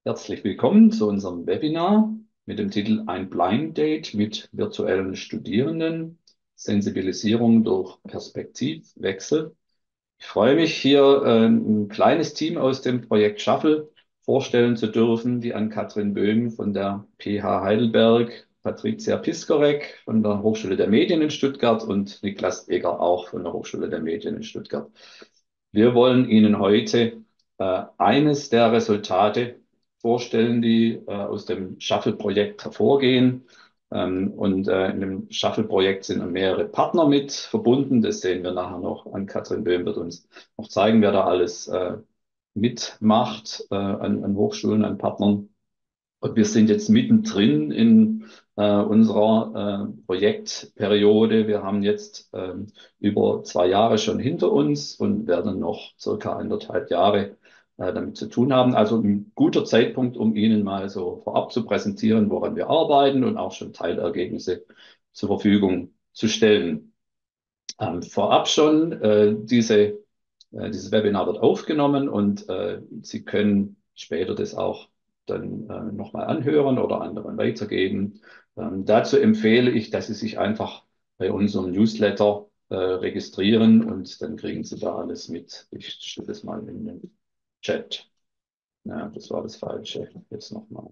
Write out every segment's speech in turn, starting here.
Herzlich willkommen zu unserem Webinar mit dem Titel Ein Blind Date mit virtuellen Studierenden, Sensibilisierung durch Perspektivwechsel. Ich freue mich, hier ein kleines Team aus dem Projekt Shuffle vorstellen zu dürfen, die Ann-Kathrin Böhm von der PH Heidelberg, Patricia Piskorek von der Hochschule der Medien in Stuttgart und Niklas Egger auch von der Hochschule der Medien in Stuttgart. Wir wollen Ihnen heute eines der Resultate vorstellen, die aus dem Shuffle-Projekt hervorgehen. In dem Shuffle-Projekt sind mehrere Partner mit verbunden. Das sehen wir nachher noch. Ann-Kathrin Böhm wird uns noch zeigen, wer da alles mitmacht an Hochschulen, an Partnern. Und wir sind jetzt mittendrin in unserer Projektperiode. Wir haben jetzt über 2 Jahre schon hinter uns und werden noch circa 1,5 Jahre damit zu tun haben. Also ein guter Zeitpunkt, um Ihnen mal so vorab zu präsentieren, woran wir arbeiten und auch schon Teilergebnisse zur Verfügung zu stellen. Vorab schon, dieses Webinar wird aufgenommen und Sie können später das auch dann nochmal anhören oder anderen weitergeben. Dazu empfehle ich, dass Sie sich einfach bei unserem Newsletter registrieren und dann kriegen Sie da alles mit. Ich stelle das mal in den Chat. Ja, das war das Falsche. Jetzt nochmal.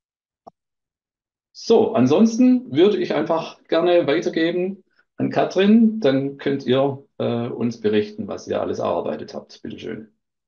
So, ansonsten würde ich einfach gerne weitergeben an Katrin. Dann könnt ihr uns berichten, was ihr alles erarbeitet habt. Bitte schön.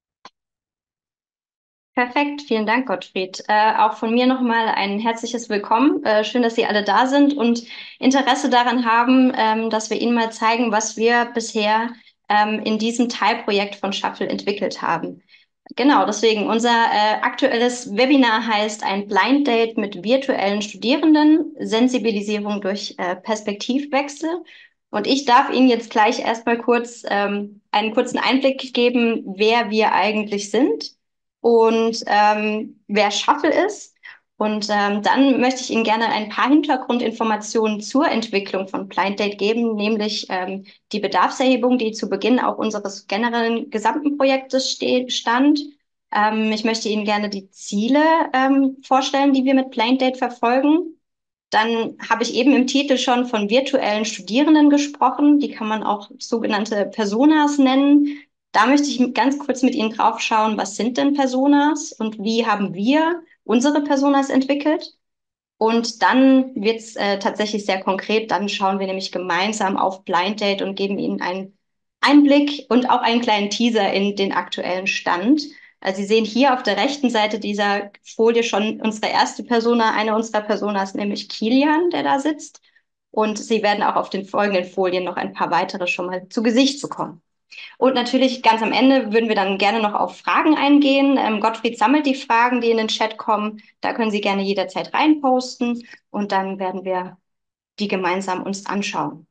Perfekt, vielen Dank, Gottfried. Auch von mir nochmal ein herzliches Willkommen. Schön, dass Sie alle da sind und Interesse daran haben, dass wir Ihnen mal zeigen, was wir bisher in diesem Teilprojekt von Shuffle entwickelt haben. Genau, deswegen unser aktuelles Webinar heißt ein Blind Date mit virtuellen Studierenden, Sensibilisierung durch Perspektivwechsel. Und ich darf Ihnen jetzt gleich erstmal kurz einen kurzen Einblick geben, wer wir eigentlich sind und wer Shuffle ist. Und dann möchte ich Ihnen gerne ein paar Hintergrundinformationen zur Entwicklung von Blind Date geben, nämlich die Bedarfserhebung, die zu Beginn auch unseres generellen gesamten Projektes stand. Ich möchte Ihnen gerne die Ziele vorstellen, die wir mit Blind Date verfolgen. Dann habe ich eben im Titel schon von virtuellen Studierenden gesprochen. Die kann man auch sogenannte Personas nennen. Da möchte ich ganz kurz mit Ihnen drauf schauen, was sind denn Personas und wie haben wir unsere Personas entwickelt? Und dann wird es tatsächlich sehr konkret. Dann schauen wir nämlich gemeinsam auf Blind Date und geben Ihnen einen Einblick und auch einen kleinen Teaser in den aktuellen Stand. Also Sie sehen hier auf der rechten Seite dieser Folie schon unsere erste Persona, eine unserer Personas, nämlich Kilian, der da sitzt. Und Sie werden auch auf den folgenden Folien noch ein paar weitere schon mal zu Gesicht bekommen. Und natürlich ganz am Ende würden wir dann gerne noch auf Fragen eingehen. Gottfried sammelt die Fragen, die in den Chat kommen. Da können Sie gerne jederzeit reinposten und dann werden wir die gemeinsam uns anschauen.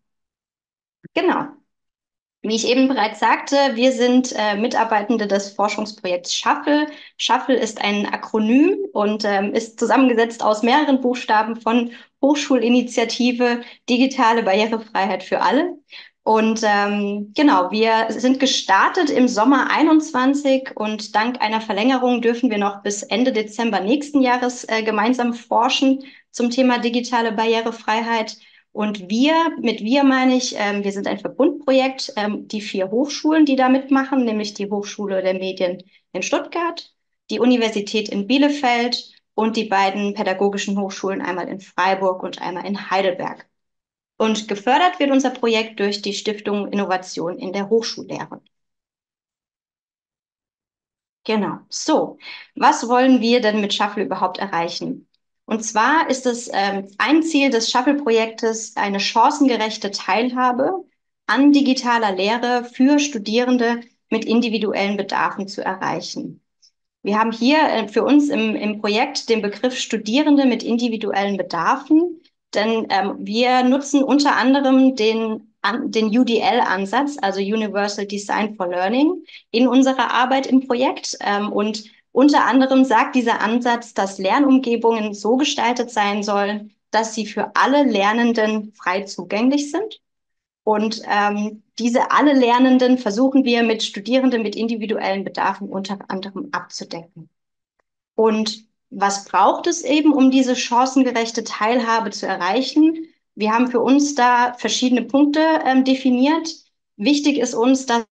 Genau. Wie ich eben bereits sagte, wir sind Mitarbeitende des Forschungsprojekts Shuffle. Shuffle ist ein Akronym und ist zusammengesetzt aus mehreren Buchstaben von Hochschulinitiative Digitale Barrierefreiheit für alle. Und genau, wir sind gestartet im Sommer 21 und dank einer Verlängerung dürfen wir noch bis Ende Dezember nächsten Jahres gemeinsam forschen zum Thema digitale Barrierefreiheit. Und mit wir meine ich, wir sind ein Verbundprojekt, die 4 Hochschulen, die da mitmachen, nämlich die Hochschule der Medien in Stuttgart, die Universität in Bielefeld und die beiden pädagogischen Hochschulen, einmal in Freiburg und einmal in Heidelberg. Und gefördert wird unser Projekt durch die Stiftung Innovation in der Hochschullehre. Genau. So, was wollen wir denn mit Shuffle überhaupt erreichen? Und zwar ist es ein Ziel des Shuffle-Projektes, eine chancengerechte Teilhabe an digitaler Lehre für Studierende mit individuellen Bedarfen zu erreichen. Wir haben hier für uns im Projekt den Begriff Studierende mit individuellen Bedarfen, denn wir nutzen unter anderem den UDL-Ansatz, also Universal Design for Learning, in unserer Arbeit im Projekt. Und unter anderem sagt dieser Ansatz, dass Lernumgebungen so gestaltet sein sollen, dass sie für alle Lernenden frei zugänglich sind. Und diese alle Lernenden versuchen wir mit Studierenden mit individuellen Bedarfen unter anderem abzudecken. Und was braucht es eben, um diese chancengerechte Teilhabe zu erreichen? Wir haben für uns da verschiedene Punkte definiert. Wichtig ist uns, dass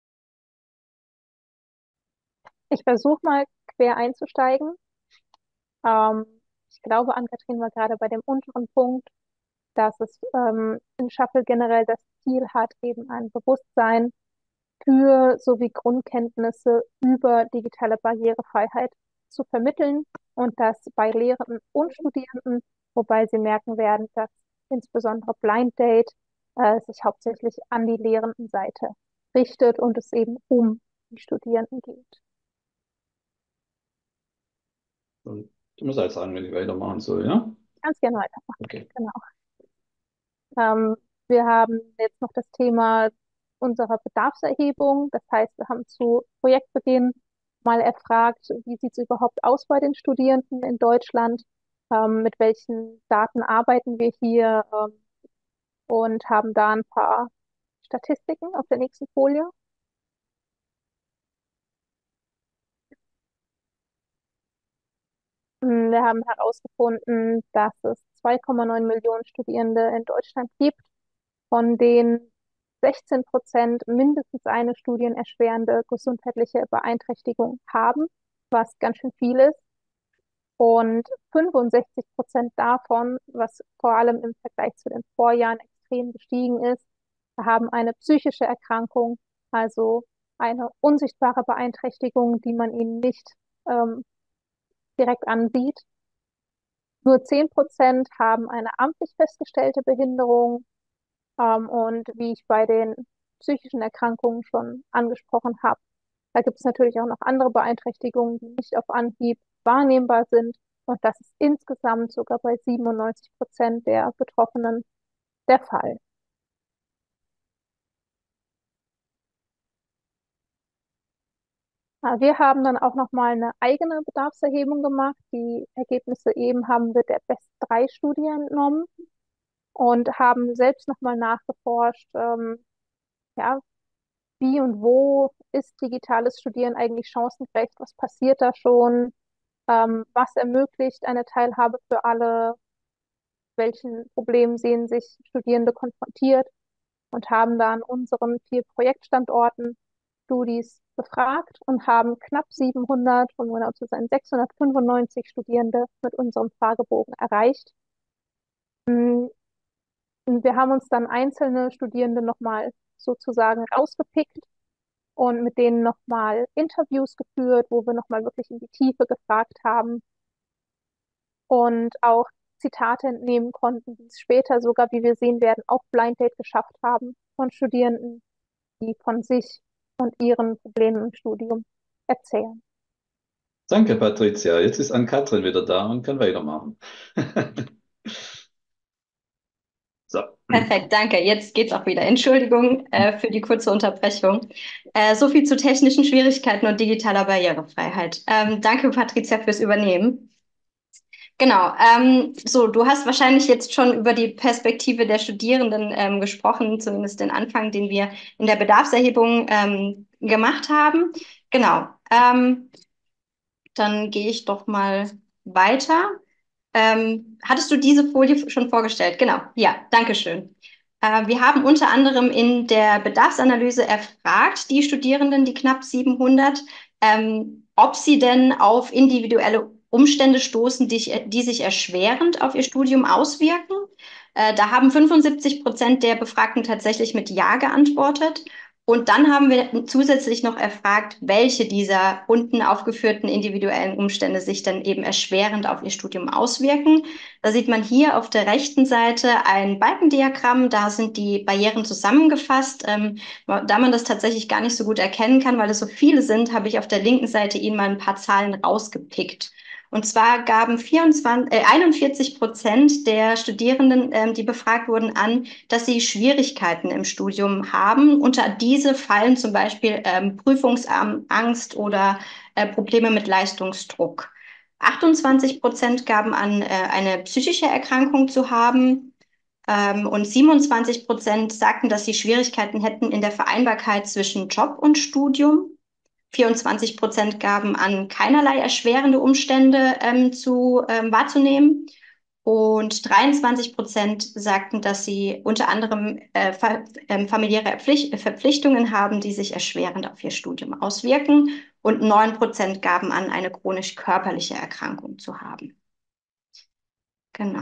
Ich versuche mal quer einzusteigen. Ähm, Ich glaube, Ann-Kathrin war gerade bei dem unteren Punkt, dass es in Shuffle generell das Ziel hat, eben ein Bewusstsein für sowie Grundkenntnisse über digitale Barrierefreiheit zu vermitteln und das bei Lehrenden und Studierenden, wobei sie merken werden, dass insbesondere Blind Date sich hauptsächlich an die Lehrendenseite richtet und es eben um die Studierenden geht. Und du musst halt sagen, wenn ich weitermachen soll, ja? Ganz gerne weitermachen. Okay. Genau. Wir haben jetzt noch das Thema unserer Bedarfserhebung. Das heißt, wir haben zu Projektbeginn mal erfragt, wie sieht es überhaupt aus bei den Studierenden in Deutschland? Mit welchen Daten arbeiten wir hier? Und haben da ein paar Statistiken auf der nächsten Folie. Wir haben herausgefunden, dass es 2,9 Millionen Studierende in Deutschland gibt, von denen 16% mindestens eine studienerschwerende gesundheitliche Beeinträchtigung haben, was ganz schön viel ist. Und 65% davon, was vor allem im Vergleich zu den Vorjahren extrem gestiegen ist, haben eine psychische Erkrankung, also eine unsichtbare Beeinträchtigung, die man ihnen nicht ähm, direkt ansieht. Nur 10% haben eine amtlich festgestellte Behinderung. Und wie ich bei den psychischen Erkrankungen schon angesprochen habe, da gibt es natürlich auch noch andere Beeinträchtigungen, die nicht auf Anhieb wahrnehmbar sind. Und das ist insgesamt sogar bei 97% der Betroffenen der Fall. Wir haben dann auch nochmal eine eigene Bedarfserhebung gemacht. Die Ergebnisse eben haben wir der Best 3 Studie entnommen und haben selbst nochmal nachgeforscht, ja, wie und wo ist digitales Studieren eigentlich chancengerecht? Was passiert da schon? Was ermöglicht eine Teilhabe für alle? Welchen Problemen sehen sich Studierende konfrontiert? Und haben da an unseren 4 Projektstandorten Studis befragt und haben knapp 700, um genau zu sein, 695 Studierende mit unserem Fragebogen erreicht. Und wir haben uns dann einzelne Studierende nochmal sozusagen rausgepickt und mit denen nochmal Interviews geführt, wo wir nochmal wirklich in die Tiefe gefragt haben und auch Zitate entnehmen konnten, die es später sogar, wie wir sehen werden, auch Blind Date geschafft haben von Studierenden, die von sich und ihren Problemen im Studium erzählen. Danke, Patricia. Jetzt ist Ann-Kathrin wieder da und kann weitermachen. So. Perfekt, danke. Jetzt geht's auch wieder. Entschuldigung für die kurze Unterbrechung. So viel zu technischen Schwierigkeiten und digitaler Barrierefreiheit. Danke, Patricia, fürs Übernehmen. Genau. So, du hast wahrscheinlich jetzt schon über die Perspektive der Studierenden gesprochen, zumindest den Anfang, den wir in der Bedarfserhebung gemacht haben. Genau. Dann gehe ich doch mal weiter. Hattest du diese Folie schon vorgestellt? Genau, ja, danke schön. Wir haben unter anderem in der Bedarfsanalyse erfragt, die Studierenden, die knapp 700, ob sie denn auf individuelle Umstände stoßen, die sich erschwerend auf ihr Studium auswirken. Da haben 75% der Befragten tatsächlich mit Ja geantwortet. Und dann haben wir zusätzlich noch erfragt, welche dieser unten aufgeführten individuellen Umstände sich dann eben erschwerend auf ihr Studium auswirken. Da sieht man hier auf der rechten Seite ein Balkendiagramm. Da sind die Barrieren zusammengefasst. Da man das tatsächlich gar nicht so gut erkennen kann, weil es so viele sind, habe ich auf der linken Seite Ihnen mal ein paar Zahlen rausgepickt. Und zwar gaben 41% der Studierenden, die befragt wurden, an, dass sie Schwierigkeiten im Studium haben. Unter diese fallen zum Beispiel Prüfungsangst oder Probleme mit Leistungsdruck. 28% gaben an, eine psychische Erkrankung zu haben. Und 27% sagten, dass sie Schwierigkeiten hätten in der Vereinbarkeit zwischen Job und Studium. 24% gaben an, keinerlei erschwerende Umstände wahrzunehmen. Und 23% sagten, dass sie unter anderem familiäre Verpflichtungen haben, die sich erschwerend auf ihr Studium auswirken. Und 9% gaben an, eine chronisch körperliche Erkrankung zu haben. Genau.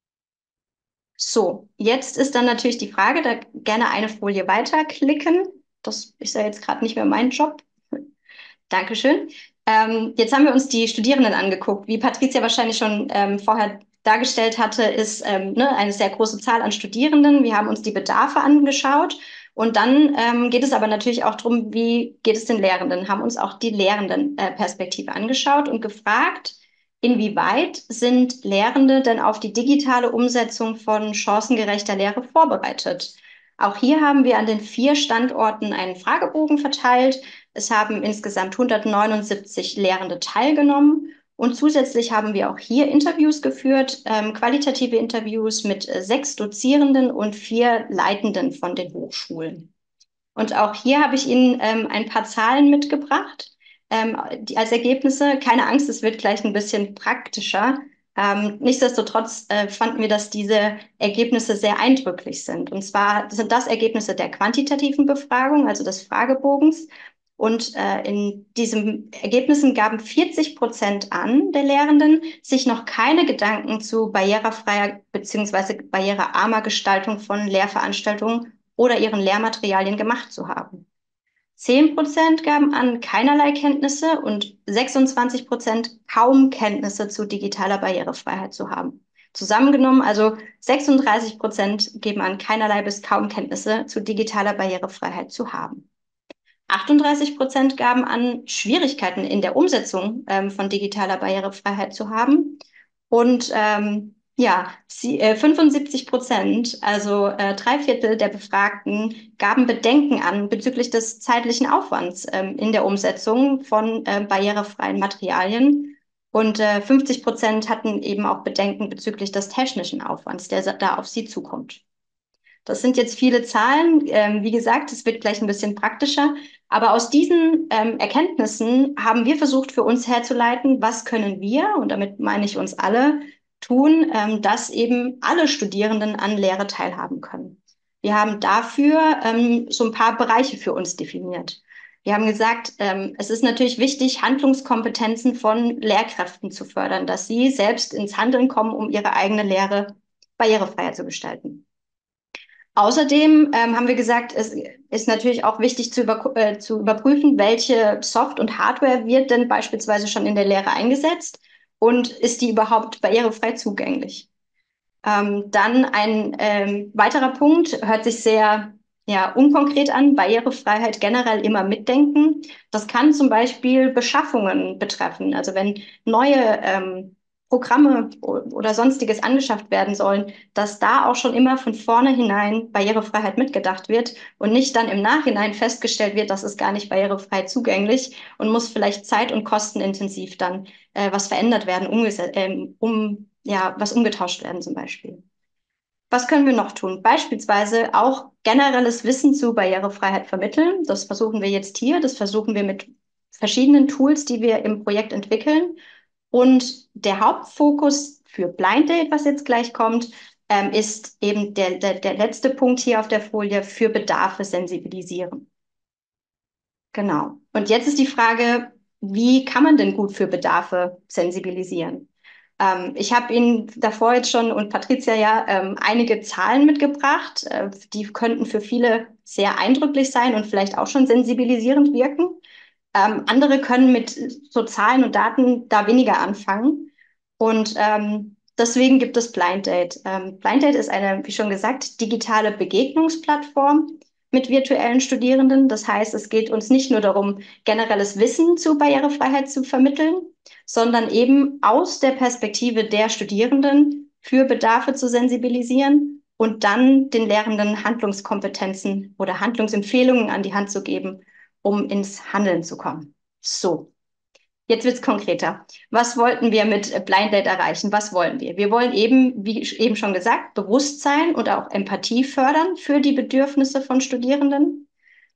So, jetzt ist dann natürlich die Frage, da gerne eine Folie weiterklicken. Das ist ja jetzt gerade nicht mehr mein Job. Dankeschön. Jetzt haben wir uns die Studierenden angeguckt. Wie Patricia wahrscheinlich schon vorher dargestellt hatte, ist eine sehr große Zahl an Studierenden. Wir haben uns die Bedarfe angeschaut. Und dann geht es aber natürlich auch darum, wie geht es den Lehrenden? Haben uns auch die Lehrendenperspektive angeschaut und gefragt, inwieweit sind Lehrende denn auf die digitale Umsetzung von chancengerechter Lehre vorbereitet? Auch hier haben wir an den 4 Standorten einen Fragebogen verteilt. Es haben insgesamt 179 Lehrende teilgenommen. Und zusätzlich haben wir auch hier Interviews geführt, qualitative Interviews mit 6 Dozierenden und 4 Leitenden von den Hochschulen. Und auch hier habe ich Ihnen ein paar Zahlen mitgebracht, als Ergebnisse. Keine Angst, es wird gleich ein bisschen praktischer. Nichtsdestotrotz fanden wir, dass diese Ergebnisse sehr eindrücklich sind. Und zwar sind das Ergebnisse der quantitativen Befragung, also des Fragebogens. Und in diesen Ergebnissen gaben 40% an der Lehrenden, sich noch keine Gedanken zu barrierefreier bzw. barrierearmer Gestaltung von Lehrveranstaltungen oder ihren Lehrmaterialien gemacht zu haben. 10% gaben an, keinerlei Kenntnisse und 26% kaum Kenntnisse zu digitaler Barrierefreiheit zu haben. Zusammengenommen also 36% geben an, keinerlei bis kaum Kenntnisse zu digitaler Barrierefreiheit zu haben. 38% gaben an, Schwierigkeiten in der Umsetzung von digitaler Barrierefreiheit zu haben. Und 75%, also 3/4 der Befragten, gaben Bedenken an bezüglich des zeitlichen Aufwands in der Umsetzung von barrierefreien Materialien. Und 50% hatten eben auch Bedenken bezüglich des technischen Aufwands, der da auf sie zukommt. Das sind jetzt viele Zahlen. Wie gesagt, es wird gleich ein bisschen praktischer. Aber aus diesen Erkenntnissen haben wir versucht, für uns herzuleiten, was können wir, und damit meine ich uns alle, tun, dass eben alle Studierenden an Lehre teilhaben können. Wir haben dafür so ein paar Bereiche für uns definiert. Wir haben gesagt, es ist natürlich wichtig, Handlungskompetenzen von Lehrkräften zu fördern, dass sie selbst ins Handeln kommen, um ihre eigene Lehre barrierefreier zu gestalten. Außerdem haben wir gesagt, es ist natürlich auch wichtig zu überprüfen, welche Soft- und Hardware wird denn beispielsweise schon in der Lehre eingesetzt und ist die überhaupt barrierefrei zugänglich. Dann ein weiterer Punkt, hört sich sehr unkonkret an, Barrierefreiheit generell immer mitdenken. Das kann zum Beispiel Beschaffungen betreffen. Also wenn neue Programme oder Sonstiges angeschafft werden sollen, dass da auch schon immer von vornherein Barrierefreiheit mitgedacht wird und nicht dann im Nachhinein festgestellt wird, das ist gar nicht barrierefrei zugänglich und muss vielleicht zeit- und kostenintensiv dann was verändert werden, was umgetauscht werden zum Beispiel. Was können wir noch tun? Beispielsweise auch generelles Wissen zu Barrierefreiheit vermitteln. Das versuchen wir jetzt hier. Das versuchen wir mit verschiedenen Tools, die wir im Projekt entwickeln. Und der Hauptfokus für Blind Date, was jetzt gleich kommt, ist eben der letzte Punkt hier auf der Folie, für Bedarfe sensibilisieren. Genau. Und jetzt ist die Frage, wie kann man denn gut für Bedarfe sensibilisieren? Ich habe Ihnen davor jetzt schon und Patricia einige Zahlen mitgebracht. Die könnten für viele sehr eindrücklich sein und vielleicht auch schon sensibilisierend wirken. Andere können mit so Zahlen und Daten da weniger anfangen. Und deswegen gibt es Blind Date. Blind Date ist eine, wie schon gesagt, digitale Begegnungsplattform mit virtuellen Studierenden. Das heißt, es geht uns nicht nur darum, generelles Wissen zu Barrierefreiheit zu vermitteln, sondern eben aus der Perspektive der Studierenden für Bedarfe zu sensibilisieren und dann den Lehrenden Handlungskompetenzen oder Handlungsempfehlungen an die Hand zu geben, um ins Handeln zu kommen. So, jetzt wird's konkreter. Was wollten wir mit Blind Date erreichen? Was wollen wir? Wir wollen eben, wie eben schon gesagt, Bewusstsein und auch Empathie fördern für die Bedürfnisse von Studierenden.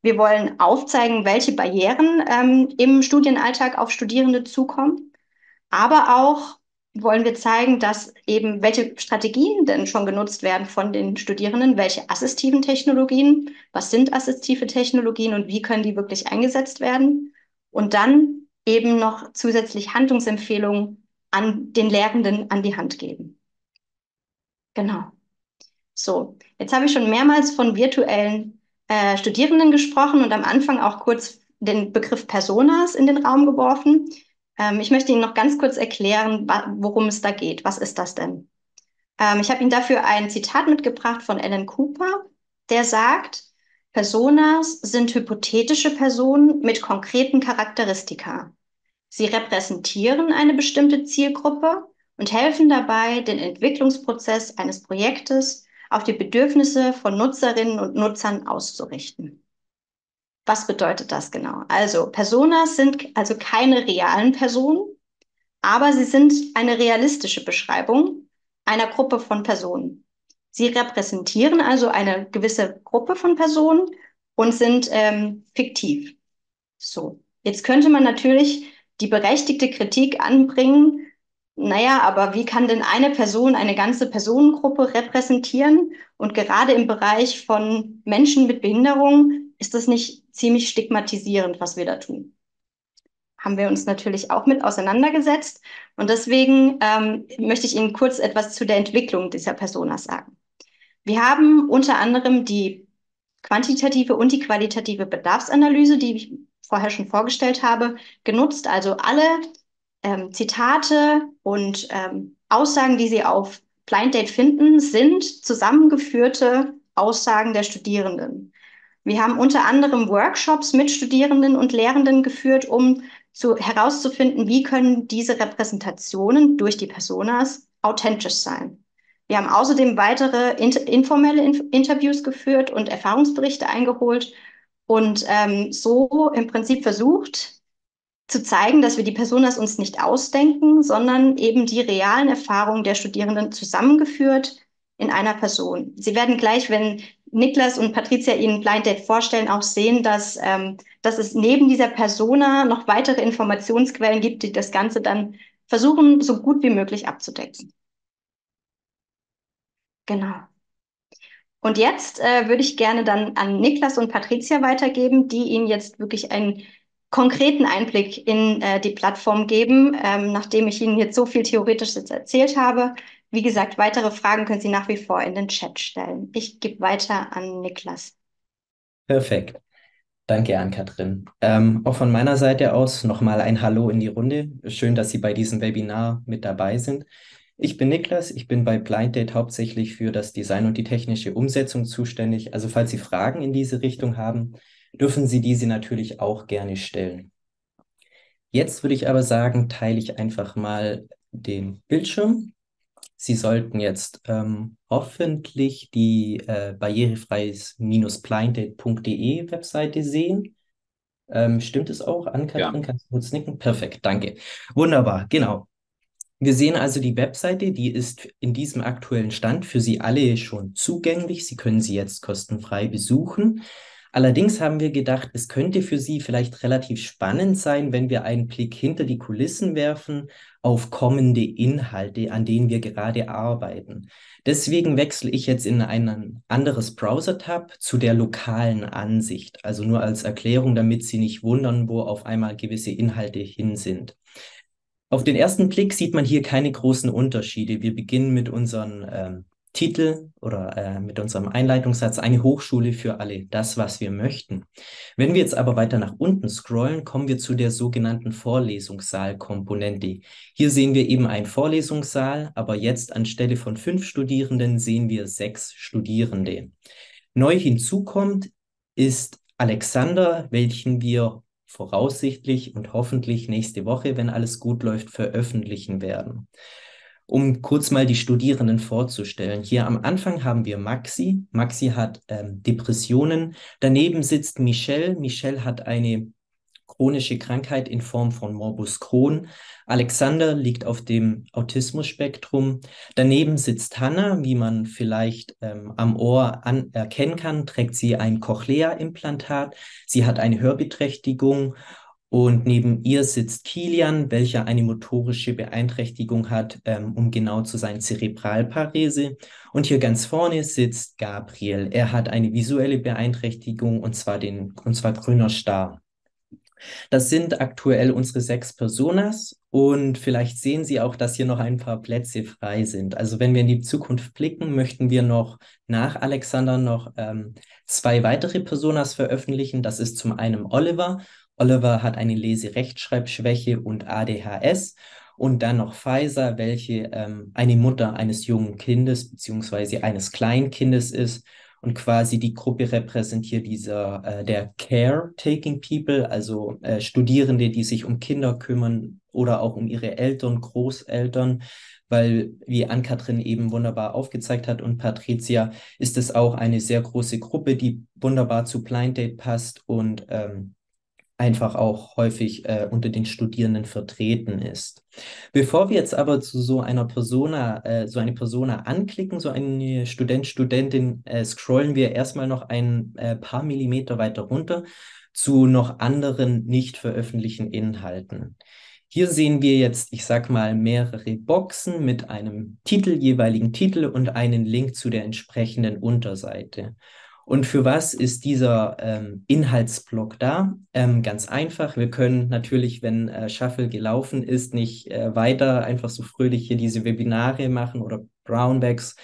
Wir wollen aufzeigen, welche Barrieren im Studienalltag auf Studierende zukommen. Aber auch wollen wir zeigen, dass eben welche Strategien denn schon genutzt werden von den Studierenden, welche assistiven Technologien, was sind assistive Technologien und wie können die wirklich eingesetzt werden. Und dann eben noch zusätzlich Handlungsempfehlungen an den Lehrenden an die Hand geben. Genau. So, jetzt habe ich schon mehrmals von virtuellen Studierenden gesprochen und am Anfang auch kurz den Begriff Personas in den Raum geworfen. Ich möchte Ihnen noch ganz kurz erklären, worum es da geht. Was ist das denn? Ich habe Ihnen dafür ein Zitat mitgebracht von Alan Cooper, der sagt, Personas sind hypothetische Personen mit konkreten Charakteristika. Sie repräsentieren eine bestimmte Zielgruppe und helfen dabei, den Entwicklungsprozess eines Projektes auf die Bedürfnisse von Nutzerinnen und Nutzern auszurichten. Was bedeutet das genau? Also, Personas sind also keine realen Personen, aber sie sind eine realistische Beschreibung einer Gruppe von Personen. Sie repräsentieren also eine gewisse Gruppe von Personen und sind fiktiv. So, jetzt könnte man natürlich die berechtigte Kritik anbringen, naja, aber wie kann denn eine Person eine ganze Personengruppe repräsentieren? Und gerade im Bereich von Menschen mit Behinderung ist das nicht ziemlich stigmatisierend, was wir da tun. Haben wir uns natürlich auch mit auseinandergesetzt. Und deswegen möchte ich Ihnen kurz etwas zu der Entwicklung dieser Personas sagen. Wir haben unter anderem die quantitative und die qualitative Bedarfsanalyse, die ich vorher schon vorgestellt habe, genutzt. Also alle Zitate und Aussagen, die Sie auf Blind Date finden, sind zusammengeführte Aussagen der Studierenden. Wir haben unter anderem Workshops mit Studierenden und Lehrenden geführt, um herauszufinden, wie können diese Repräsentationen durch die Personas authentisch sein. Wir haben außerdem weitere informelle Interviews geführt und Erfahrungsberichte eingeholt und so im Prinzip versucht zu zeigen, dass wir die Personas uns nicht ausdenken, sondern eben die realen Erfahrungen der Studierenden zusammengeführt in einer Person. Sie werden gleich, wenn Niklas und Patricia Ihnen Blind Date vorstellen, auch sehen, dass es neben dieser Persona noch weitere Informationsquellen gibt, die das Ganze dann versuchen, so gut wie möglich abzudecken. Genau. Und jetzt würde ich gerne dann an Niklas und Patricia weitergeben, die Ihnen jetzt wirklich einen konkreten Einblick in die Plattform geben, nachdem ich Ihnen jetzt so viel Theoretisches erzählt habe. Wie gesagt, weitere Fragen können Sie nach wie vor in den Chat stellen. Ich gebe weiter an Niklas. Perfekt. Danke, Ann-Kathrin. Auch von meiner Seite aus nochmal ein Hallo in die Runde. Schön, dass Sie bei diesem Webinar mit dabei sind. Ich bin Niklas, ich bin bei Blind Date hauptsächlich für das Design und die technische Umsetzung zuständig. Also falls Sie Fragen in diese Richtung haben, dürfen Sie diese natürlich auch gerne stellen. Jetzt würde ich aber sagen, teile ich einfach mal den Bildschirm. Sie sollten jetzt hoffentlich die barrierefreies-blinddate.de Webseite sehen. Stimmt es auch? Ann-Kathrin, Ja. kannst du kurz nicken? Perfekt, danke. Wunderbar, genau. Wir sehen also die Webseite, die ist in diesem aktuellen Stand für Sie alle schon zugänglich. Sie können sie jetzt kostenfrei besuchen. Allerdings haben wir gedacht, es könnte für Sie vielleicht relativ spannend sein, wenn wir einen Blick hinter die Kulissen werfen auf kommende Inhalte, an denen wir gerade arbeiten. Deswegen wechsle ich jetzt in ein anderes Browser-Tab zu der lokalen Ansicht. Also nur als Erklärung, damit Sie nicht wundern, wo auf einmal gewisse Inhalte hin sind. Auf den ersten Blick sieht man hier keine großen Unterschiede. Wir beginnen mit unserem Titel oder mit unserem Einleitungssatz, eine Hochschule für alle, das, was wir möchten. Wenn wir jetzt aber weiter nach unten scrollen, kommen wir zu der sogenannten Vorlesungssaal-Komponente. Hier sehen wir eben einen Vorlesungssaal, aber jetzt anstelle von 5 Studierenden sehen wir 6 Studierende. Neu hinzukommt ist Alexander, welchen wir voraussichtlich und hoffentlich nächste Woche, wenn alles gut läuft, veröffentlichen werden. Um kurz mal die Studierenden vorzustellen. Hier am Anfang haben wir Maxi. Maxi hat Depressionen. Daneben sitzt Michelle. Michelle hat eine chronische Krankheit in Form von Morbus Crohn. Alexander liegt auf dem Autismus-Spektrum. Daneben sitzt Hannah, wie man vielleicht am Ohr erkennen kann, trägt sie ein Cochlea-Implantat. Sie hat eine Hörbeträchtigung. Und neben ihr sitzt Kilian, welcher eine motorische Beeinträchtigung hat, um genau zu sein, Zerebralparese. Und hier ganz vorne sitzt Gabriel. Er hat eine visuelle Beeinträchtigung und zwar grüner Star. Das sind aktuell unsere 6 Personas und vielleicht sehen Sie auch, dass hier noch ein paar Plätze frei sind. Also wenn wir in die Zukunft blicken, möchten wir noch nach Alexander noch 2 weitere Personas veröffentlichen. Das ist zum einen Oliver. Oliver hat eine Leserechtschreibschwäche und ADHS. Und dann noch Faisa, welche eine Mutter eines jungen Kindes beziehungsweise eines Kleinkindes ist und quasi die Gruppe repräsentiert der Caretaking People, also Studierende, die sich um Kinder kümmern oder auch um ihre Eltern, Großeltern, weil, wie Ann-Kathrin eben wunderbar aufgezeigt hat und Patricia, ist es auch eine sehr große Gruppe, die wunderbar zu Blind Date passt und einfach auch häufig unter den Studierenden vertreten ist. Bevor wir jetzt aber zu so einer Persona, so eine Persona anklicken, so eine Studentin, scrollen wir erstmal noch ein paar Millimeter weiter runter zu noch anderen nicht veröffentlichten Inhalten. Hier sehen wir jetzt, ich sag mal, mehrere Boxen mit einem jeweiligen Titel und einen Link zu der entsprechenden Unterseite. Und für was ist dieser Inhaltsblock da? Ganz einfach. Wir können natürlich, wenn Shuffle gelaufen ist, nicht weiter einfach so fröhlich hier diese Webinare machen oder Brownbacks.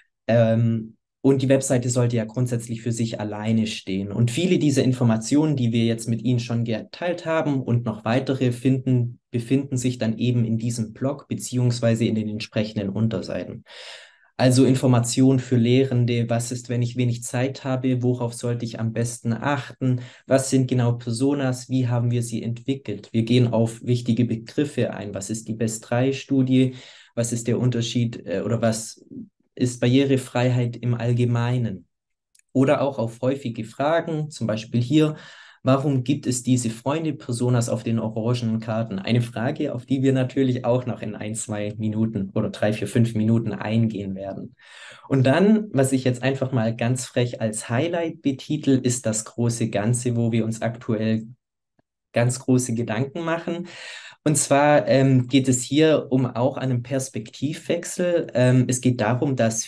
Und die Webseite sollte ja grundsätzlich für sich alleine stehen. Und viele dieser Informationen, die wir jetzt mit Ihnen schon geteilt haben und noch weitere befinden sich dann eben in diesem Blog beziehungsweise in den entsprechenden Unterseiten. Also Informationen für Lehrende, was ist, wenn ich wenig Zeit habe, worauf sollte ich am besten achten, was sind genau Personas, wie haben wir sie entwickelt. Wir gehen auf wichtige Begriffe ein, was ist die BEST-3-Studie, was ist der Unterschied oder was ist Barrierefreiheit im Allgemeinen. Oder auch auf häufige Fragen, zum Beispiel hier, warum gibt es diese Freunde-Personas auf den orangenen Karten? Eine Frage, auf die wir natürlich auch noch in 1, 2 Minuten oder 3, 4, 5 Minuten eingehen werden. Und dann, was ich jetzt einfach mal ganz frech als Highlight betitel, ist das große Ganze, wo wir uns aktuell ganz große Gedanken machen. Und zwar geht es hier um auch einen Perspektivwechsel. Es geht darum, dass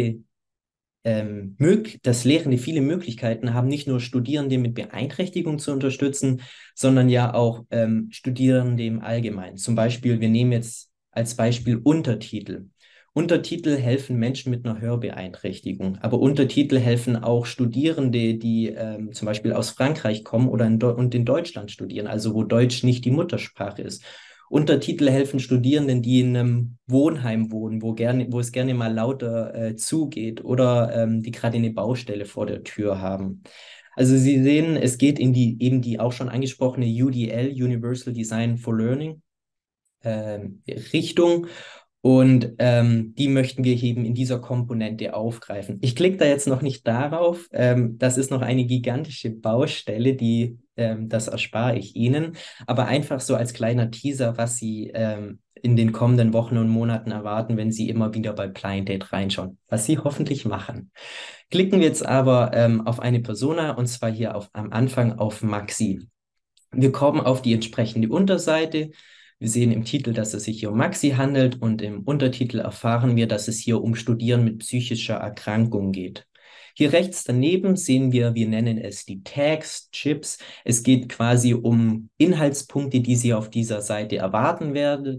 dass Lehrende viele Möglichkeiten haben, nicht nur Studierende mit Beeinträchtigung zu unterstützen, sondern ja auch Studierende im Allgemeinen. Zum Beispiel, wir nehmen jetzt als Beispiel Untertitel. Untertitel helfen Menschen mit einer Hörbeeinträchtigung, aber Untertitel helfen auch Studierende, die zum Beispiel aus Frankreich kommen oder und in Deutschland studieren, also wo Deutsch nicht die Muttersprache ist. Untertitel helfen Studierenden, die in einem Wohnheim wohnen, wo es gerne mal lauter zugeht oder die gerade eine Baustelle vor der Tür haben. Also Sie sehen, es geht in die auch schon angesprochene UDL, Universal Design for Learning, Richtung. Und die möchten wir eben in dieser Komponente aufgreifen. Ich klicke da jetzt noch nicht darauf. Das ist noch eine gigantische Baustelle, das erspare ich Ihnen. Aber einfach so als kleiner Teaser, was Sie in den kommenden Wochen und Monaten erwarten, wenn Sie immer wieder bei Blind Date reinschauen, was Sie hoffentlich machen. Klicken wir jetzt aber auf eine Persona und zwar hier am Anfang auf Maxi. Wir kommen auf die entsprechende Unterseite. Wir sehen im Titel, dass es sich hier um Maxi handelt und im Untertitel erfahren wir, dass es hier um Studieren mit psychischer Erkrankung geht. Hier rechts daneben sehen wir nennen es die Tags, Chips. Es geht quasi um Inhaltspunkte, die Sie auf dieser Seite erwarten werdet.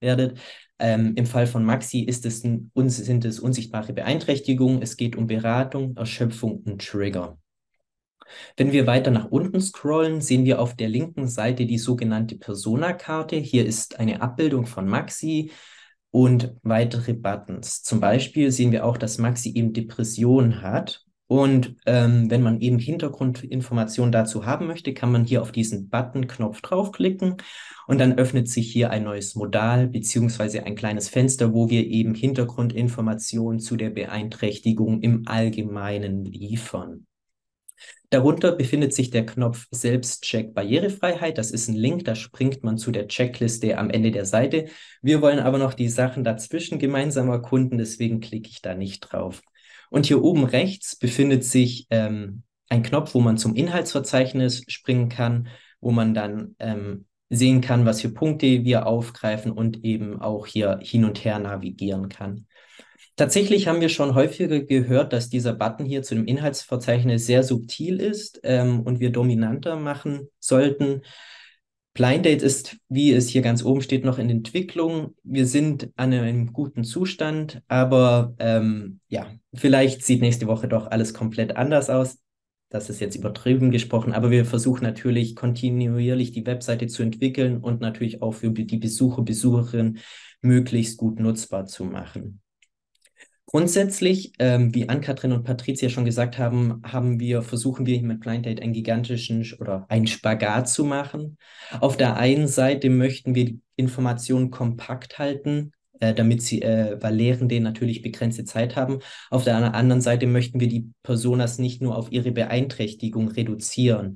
Im Fall von Maxi sind es unsichtbare Beeinträchtigungen. Es geht um Beratung, Erschöpfung und Trigger. Wenn wir weiter nach unten scrollen, sehen wir auf der linken Seite die sogenannte Persona-Karte. Hier ist eine Abbildung von Maxi und weitere Buttons. Zum Beispiel sehen wir auch, dass Maxi eben Depressionen hat. Und wenn man eben Hintergrundinformationen dazu haben möchte, kann man hier auf diesen Button-Knopf draufklicken und dann öffnet sich hier ein neues Modal beziehungsweise ein kleines Fenster, wo wir eben Hintergrundinformationen zu der Beeinträchtigung im Allgemeinen liefern. Darunter befindet sich der Knopf Selbstcheck Barrierefreiheit. Das ist ein Link, da springt man zu der Checkliste am Ende der Seite. Wir wollen aber noch die Sachen dazwischen gemeinsam erkunden, deswegen klicke ich da nicht drauf. Und hier oben rechts befindet sich ein Knopf, wo man zum Inhaltsverzeichnis springen kann, wo man dann sehen kann, was für Punkte wir aufgreifen und eben auch hier hin und her navigieren kann. Tatsächlich haben wir schon häufiger gehört, dass dieser Button hier zu dem Inhaltsverzeichnis sehr subtil ist und wir dominanter machen sollten. Blind Date ist, wie es hier ganz oben steht, noch in Entwicklung. Wir sind an einem guten Zustand, aber ja, vielleicht sieht nächste Woche doch alles komplett anders aus. Das ist jetzt übertrieben gesprochen, aber wir versuchen natürlich kontinuierlich die Webseite zu entwickeln und natürlich auch für die Besucher, Besucherinnen möglichst gut nutzbar zu machen. Grundsätzlich, wie Ann-Kathrin und Patricia schon gesagt haben, versuchen wir mit Blind Date einen gigantischen oder einen Spagat zu machen. Auf der einen Seite möchten wir die Informationen kompakt halten, weil Lehrende natürlich begrenzte Zeit haben. Auf der anderen Seite möchten wir die Personas nicht nur auf ihre Beeinträchtigung reduzieren.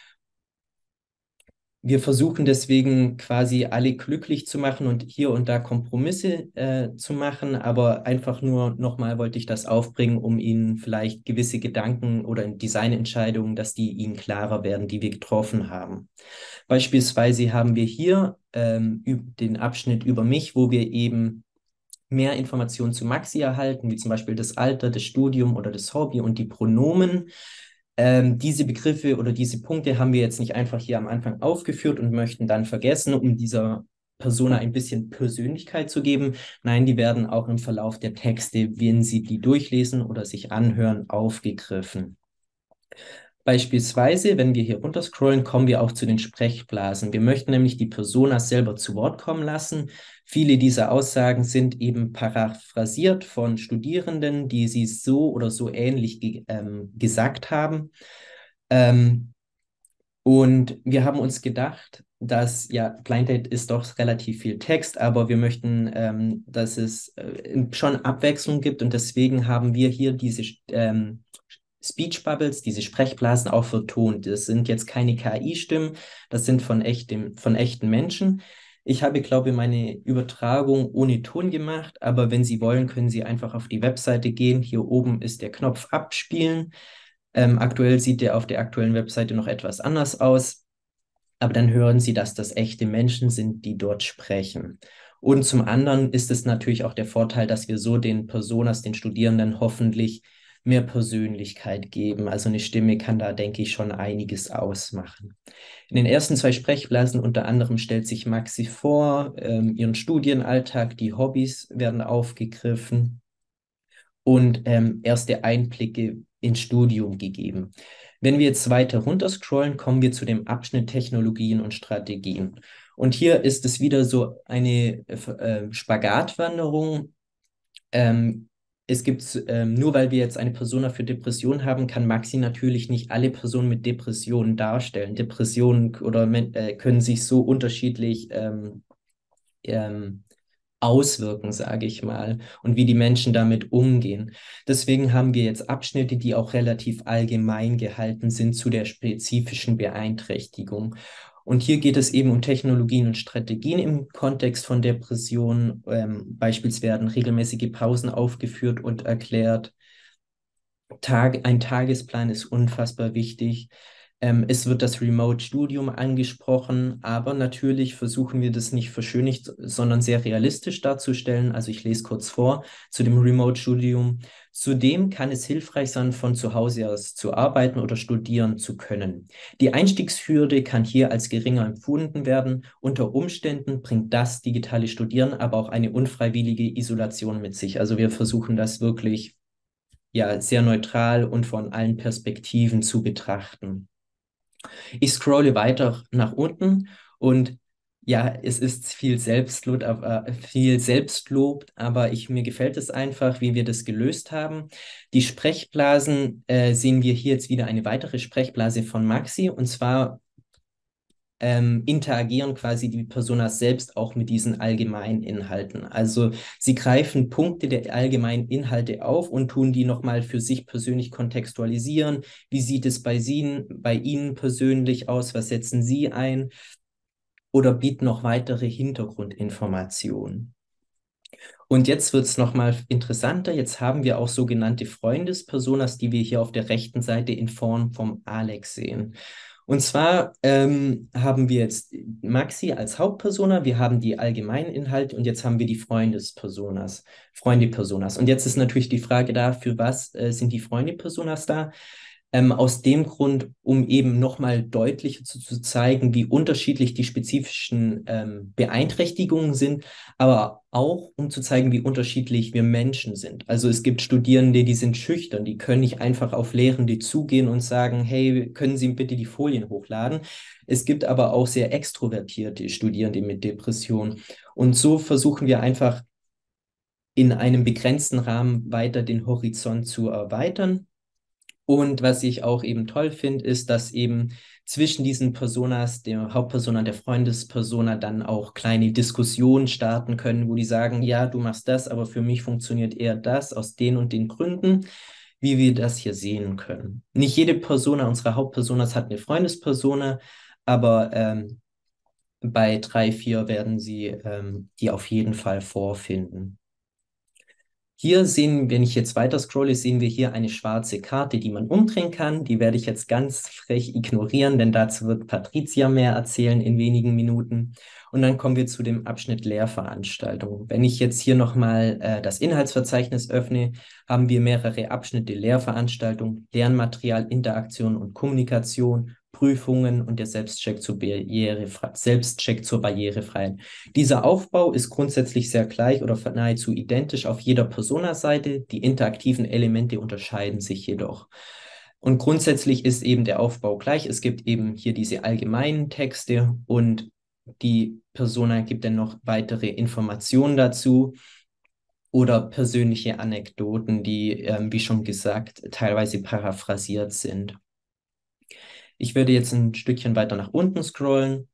Wir versuchen deswegen quasi alle glücklich zu machen und hier und da Kompromisse zu machen, aber einfach nur nochmal wollte ich das aufbringen, um Ihnen vielleicht gewisse Gedanken oder Designentscheidungen, dass die Ihnen klarer werden, die wir getroffen haben. Beispielsweise haben wir hier den Abschnitt über mich, wo wir eben mehr Informationen zu Maxi erhalten, wie zum Beispiel das Alter, das Studium oder das Hobby und die Pronomen. Diese Begriffe oder diese Punkte haben wir jetzt nicht einfach hier am Anfang aufgeführt und möchten dann vergessen, um dieser Persona ein bisschen Persönlichkeit zu geben. Nein, die werden auch im Verlauf der Texte, wenn Sie die durchlesen oder sich anhören, aufgegriffen. Beispielsweise, wenn wir hier runterscrollen, kommen wir auch zu den Sprechblasen. Wir möchten nämlich die Persona selber zu Wort kommen lassen. Viele dieser Aussagen sind eben paraphrasiert von Studierenden, die sie so oder so ähnlich gesagt haben. Und wir haben uns gedacht, dass ja, Blind Date ist doch relativ viel Text, aber wir möchten, dass es schon Abwechslung gibt und deswegen haben wir hier diese Speech Bubbles, diese Sprechblasen auch vertont. Das sind jetzt keine KI-Stimmen, das sind von echten Menschen. Ich habe, glaube ich, meine Übertragung ohne Ton gemacht, aber wenn Sie wollen, können Sie einfach auf die Webseite gehen. Hier oben ist der Knopf Abspielen. Aktuell sieht der auf der aktuellen Webseite noch etwas anders aus, aber dann hören Sie, dass das echte Menschen sind, die dort sprechen. Und zum anderen ist es natürlich auch der Vorteil, dass wir so den Personas, den Studierenden hoffentlich mehr Persönlichkeit geben. Also eine Stimme kann da, denke ich, schon einiges ausmachen. In den ersten 2 Sprechblasen unter anderem stellt sich Maxi vor, ihren Studienalltag, die Hobbys werden aufgegriffen und erste Einblicke ins Studium gegeben. Wenn wir jetzt weiter runterscrollen, kommen wir zu dem Abschnitt Technologien und Strategien. Und hier ist es wieder so eine Spagatwanderung. Es gibt, nur weil wir jetzt eine Persona für Depression haben, kann Maxi natürlich nicht alle Personen mit Depressionen darstellen. Depressionen können sich so unterschiedlich auswirken, sage ich mal, und wie die Menschen damit umgehen. Deswegen haben wir jetzt Abschnitte, die auch relativ allgemein gehalten sind zu der spezifischen Beeinträchtigung. Und hier geht es eben um Technologien und Strategien im Kontext von Depressionen. Beispielsweise werden regelmäßige Pausen aufgeführt und erklärt. Ein Tagesplan ist unfassbar wichtig. Es wird das Remote-Studium angesprochen, aber natürlich versuchen wir das nicht verschönigt, sondern sehr realistisch darzustellen. Also ich lese kurz vor zu dem Remote-Studium. Zudem kann es hilfreich sein, von zu Hause aus zu arbeiten oder studieren zu können. Die Einstiegshürde kann hier als geringer empfunden werden. Unter Umständen bringt das digitale Studieren aber auch eine unfreiwillige Isolation mit sich. Also wir versuchen das wirklich ja, sehr neutral und von allen Perspektiven zu betrachten. Ich scrolle weiter nach unten und ja, es ist viel Selbstlob, aber mir gefällt es einfach, wie wir das gelöst haben. Die Sprechblasen sehen wir hier jetzt wieder eine weitere Sprechblase von Maxi und zwar interagieren quasi die Personas selbst auch mit diesen allgemeinen Inhalten. Also sie greifen Punkte der allgemeinen Inhalte auf und tun die nochmal für sich persönlich kontextualisieren. Wie sieht es bei Ihnen persönlich aus? Was setzen Sie ein? Oder bieten noch weitere Hintergrundinformationen. Und jetzt wird es nochmal interessanter. Jetzt haben wir auch sogenannte Freundespersonas, die wir hier auf der rechten Seite in Form vom Alex sehen. Und zwar haben wir jetzt Maxi als Hauptpersona, wir haben die allgemeinen Inhalte und jetzt haben wir die Freunde-Personas. Und jetzt ist natürlich die Frage da, für was sind die Freunde-Personas da? Aus dem Grund, um eben nochmal deutlicher zu zeigen, wie unterschiedlich die spezifischen Beeinträchtigungen sind, aber auch um zu zeigen, wie unterschiedlich wir Menschen sind. Also es gibt Studierende, die sind schüchtern, die können nicht einfach auf Lehrende zugehen und sagen, hey, können Sie bitte die Folien hochladen? Es gibt aber auch sehr extrovertierte Studierende mit Depressionen. Und so versuchen wir einfach in einem begrenzten Rahmen weiter den Horizont zu erweitern. Und was ich auch eben toll finde, ist, dass eben zwischen diesen Personas, der Hauptpersona und der Freundespersona, dann auch kleine Diskussionen starten können, wo die sagen, ja, du machst das, aber für mich funktioniert eher das aus den und den Gründen, wie wir das hier sehen können. Nicht jede Persona unserer Hauptpersonas hat eine Freundespersona, aber bei 3, 4 werden Sie die auf jeden Fall vorfinden. Hier sehen, wenn ich jetzt weiter scrolle, sehen wir hier eine schwarze Karte, die man umdrehen kann. Die werde ich jetzt ganz frech ignorieren, denn dazu wird Patricia mehr erzählen in wenigen Minuten. Und dann kommen wir zu dem Abschnitt Lehrveranstaltung. Wenn ich jetzt hier nochmal das Inhaltsverzeichnis öffne, haben wir mehrere Abschnitte: Lehrveranstaltung, Lernmaterial, Interaktion und Kommunikation, Prüfungen und der Selbstcheck zur Barrierefreiheit. Dieser Aufbau ist grundsätzlich sehr gleich oder nahezu identisch auf jeder Persona-Seite. Die interaktiven Elemente unterscheiden sich jedoch. Und grundsätzlich ist eben der Aufbau gleich. Es gibt eben hier diese allgemeinen Texte und die Persona gibt dann noch weitere Informationen dazu oder persönliche Anekdoten, die, wie schon gesagt, teilweise paraphrasiert sind. Ich werde jetzt ein Stückchen weiter nach unten scrollen.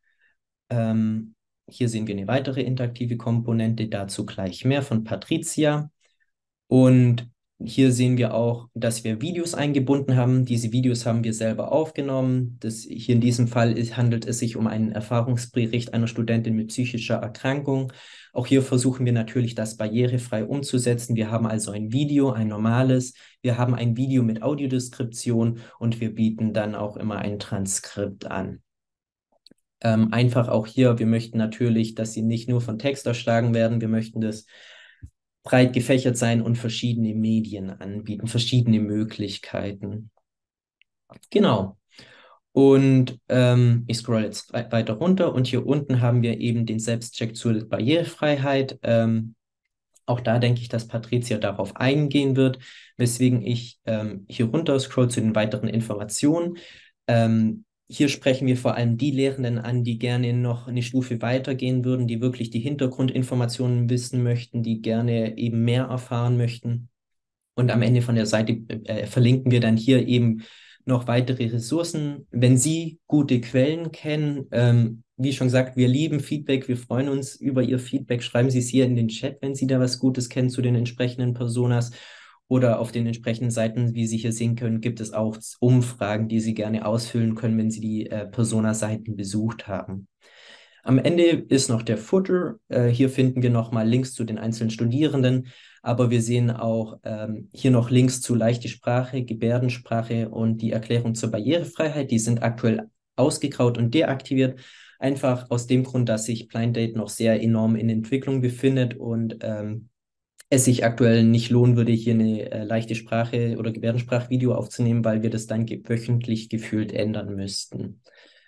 Hier sehen wir eine weitere interaktive Komponente, dazu gleich mehr von Patricia. Und hier sehen wir auch, dass wir Videos eingebunden haben. Diese Videos haben wir selber aufgenommen. Hier in diesem Fall handelt es sich um einen Erfahrungsbericht einer Studentin mit psychischer Erkrankung. Auch hier versuchen wir natürlich, das barrierefrei umzusetzen. Wir haben also ein Video, ein normales. Wir haben ein Video mit Audiodeskription und wir bieten dann auch immer ein Transkript an. Einfach auch hier, wir möchten natürlich, dass sie nicht nur von Text erschlagen werden. Wir möchten das breit gefächert sein und verschiedene Medien anbieten, verschiedene Möglichkeiten. Genau. Und ich scroll jetzt weiter runter und hier unten haben wir eben den Selbstcheck zur Barrierefreiheit. Auch da denke ich, dass Patricia darauf eingehen wird, weswegen ich hier runter scroll zu den weiteren Informationen. Hier sprechen wir vor allem die Lehrenden an, die gerne noch eine Stufe weitergehen würden, die wirklich die Hintergrundinformationen wissen möchten, die gerne eben mehr erfahren möchten. Und am Ende von der Seite verlinken wir dann hier eben noch weitere Ressourcen. Wenn Sie gute Quellen kennen, wie schon gesagt, wir lieben Feedback, wir freuen uns über Ihr Feedback. Schreiben Sie es hier in den Chat, wenn Sie da was Gutes kennen zu den entsprechenden Personas. Oder auf den entsprechenden Seiten, wie Sie hier sehen können, gibt es auch Umfragen, die Sie gerne ausfüllen können, wenn Sie die Persona-Seiten besucht haben. Am Ende ist noch der Footer. Hier finden wir nochmal Links zu den einzelnen Studierenden, aber wir sehen auch hier noch Links zu leichte Sprache, Gebärdensprache und die Erklärung zur Barrierefreiheit. Die sind aktuell ausgegraut und deaktiviert, einfach aus dem Grund, dass sich Blind Date noch sehr enorm in Entwicklung befindet und es sich aktuell nicht lohnen würde, hier eine leichte Sprache oder Gebärdensprachvideo aufzunehmen, weil wir das dann wöchentlich gefühlt ändern müssten.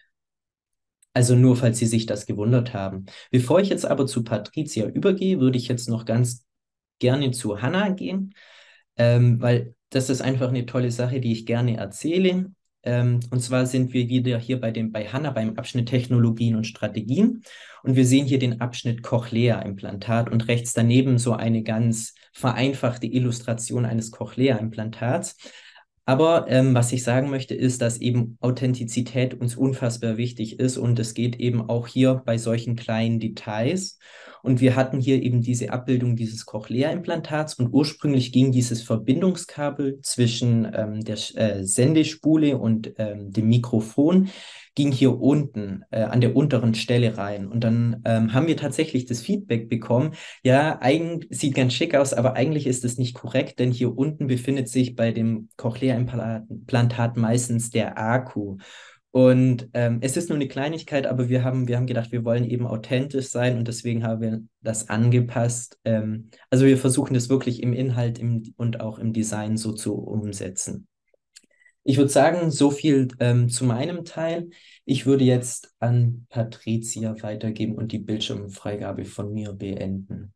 Also nur, falls Sie sich das gewundert haben. Bevor ich jetzt aber zu Patricia übergehe, würde ich jetzt noch ganz gerne zu Hannah gehen, weil das ist einfach eine tolle Sache, die ich gerne erzähle. Und zwar sind wir wieder hier bei Hannah beim Abschnitt Technologien und Strategien. Und wir sehen hier den Abschnitt Cochlea-Implantat und rechts daneben so eine ganz vereinfachte Illustration eines Cochlea-Implantats. Aber was ich sagen möchte, ist, dass eben Authentizität uns unfassbar wichtig ist und es geht eben auch hier bei solchen kleinen Details. Und wir hatten hier eben diese Abbildung dieses Cochlea-Implantats und ursprünglich ging dieses Verbindungskabel zwischen der Sendespule und dem Mikrofon ging hier unten an der unteren Stelle rein. Und dann haben wir tatsächlich das Feedback bekommen, ja, eigentlich sieht ganz schick aus, aber eigentlich ist es nicht korrekt, denn hier unten befindet sich bei dem Cochlea-Implantat meistens der Akku. Und es ist nur eine Kleinigkeit, aber wir haben gedacht, wir wollen eben authentisch sein und deswegen haben wir das angepasst. Also wir versuchen das wirklich im Inhalt und auch im Design so zu umsetzen. Ich würde sagen, so viel zu meinem Teil. Ich würde jetzt an Patricia weitergeben und die Bildschirmfreigabe von mir beenden.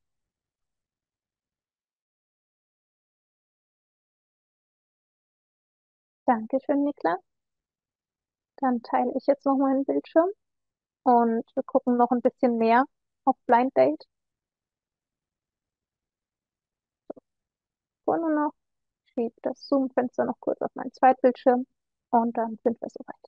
Dankeschön, Niklas. Dann teile ich jetzt noch meinen Bildschirm und wir gucken noch ein bisschen mehr auf Blind Date. Nur noch, schiebe das Zoom-Fenster noch kurz auf meinen Zweitbildschirm und dann sind wir soweit.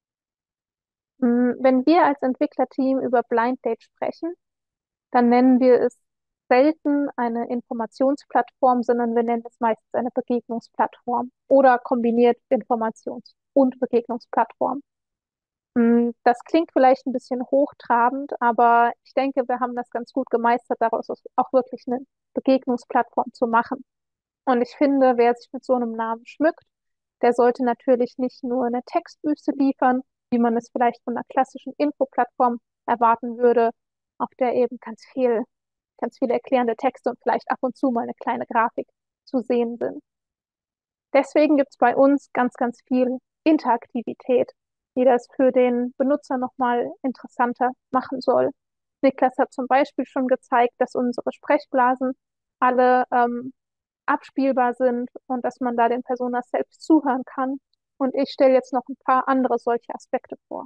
Wenn wir als Entwicklerteam über Blind Date sprechen, dann nennen wir es selten eine Informationsplattform, sondern wir nennen es meistens eine Begegnungsplattform oder kombiniert Informations- und Begegnungsplattform. Das klingt vielleicht ein bisschen hochtrabend, aber ich denke, wir haben das ganz gut gemeistert, daraus auch wirklich eine Begegnungsplattform zu machen. Und ich finde, wer sich mit so einem Namen schmückt, der sollte natürlich nicht nur eine Textwüste liefern, wie man es vielleicht von einer klassischen Infoplattform erwarten würde, auf der eben ganz viele erklärende Texte und vielleicht ab und zu mal eine kleine Grafik zu sehen sind. Deswegen gibt es bei uns ganz viel Interaktivität, die das für den Benutzer nochmal interessanter machen soll. Niklas hat zum Beispiel schon gezeigt, dass unsere Sprechblasen alle abspielbar sind und dass man da den Personas selbst zuhören kann. Und ich stelle jetzt noch ein paar andere solche Aspekte vor.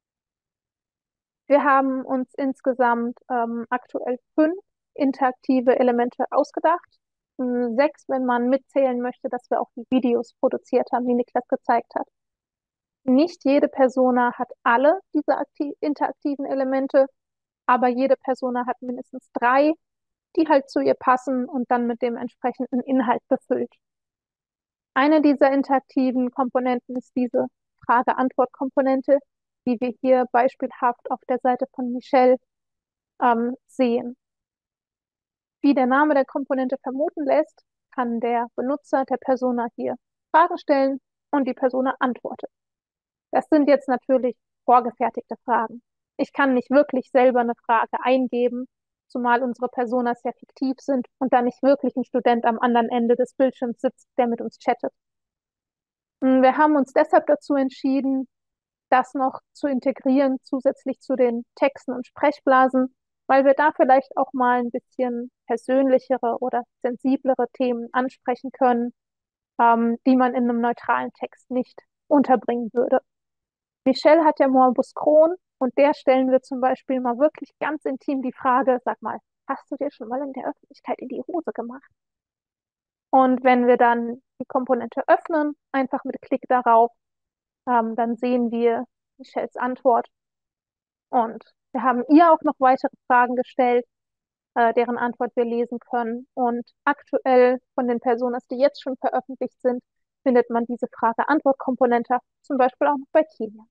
Wir haben uns insgesamt aktuell 5 interaktive Elemente ausgedacht. 6, wenn man mitzählen möchte, dass wir auch die Videos produziert haben, wie Niklas gezeigt hat. Nicht jede Persona hat alle diese interaktiven Elemente, aber jede Persona hat mindestens 3, die halt zu ihr passen und dann mit dem entsprechenden Inhalt befüllt. Eine dieser interaktiven Komponenten ist diese Frage-Antwort-Komponente, die wir hier beispielhaft auf der Seite von Michelle sehen. Wie der Name der Komponente vermuten lässt, kann der Benutzer der Persona hier Fragen stellen und die Persona antwortet. Das sind jetzt natürlich vorgefertigte Fragen. Ich kann nicht wirklich selber eine Frage eingeben, zumal unsere Personas ja fiktiv sind und da nicht wirklich ein Student am anderen Ende des Bildschirms sitzt, der mit uns chattet. Wir haben uns deshalb dazu entschieden, das noch zu integrieren, zusätzlich zu den Texten und Sprechblasen, weil wir da vielleicht auch mal ein bisschen persönlichere oder sensiblere Themen ansprechen können, die man in einem neutralen Text nicht unterbringen würde. Michelle hat ja Morbus Crohn und der stellen wir zum Beispiel mal wirklich ganz intim die Frage, sag mal, hast du dir schon mal in der Öffentlichkeit in die Hose gemacht? Und wenn wir dann die Komponente öffnen, einfach mit Klick darauf, dann sehen wir Michelles Antwort. Und wir haben ihr auch noch weitere Fragen gestellt, deren Antwort wir lesen können. Und aktuell von den Personas, die jetzt schon veröffentlicht sind, findet man diese Frage-Antwort-Komponente zum Beispiel auch noch bei Kilian.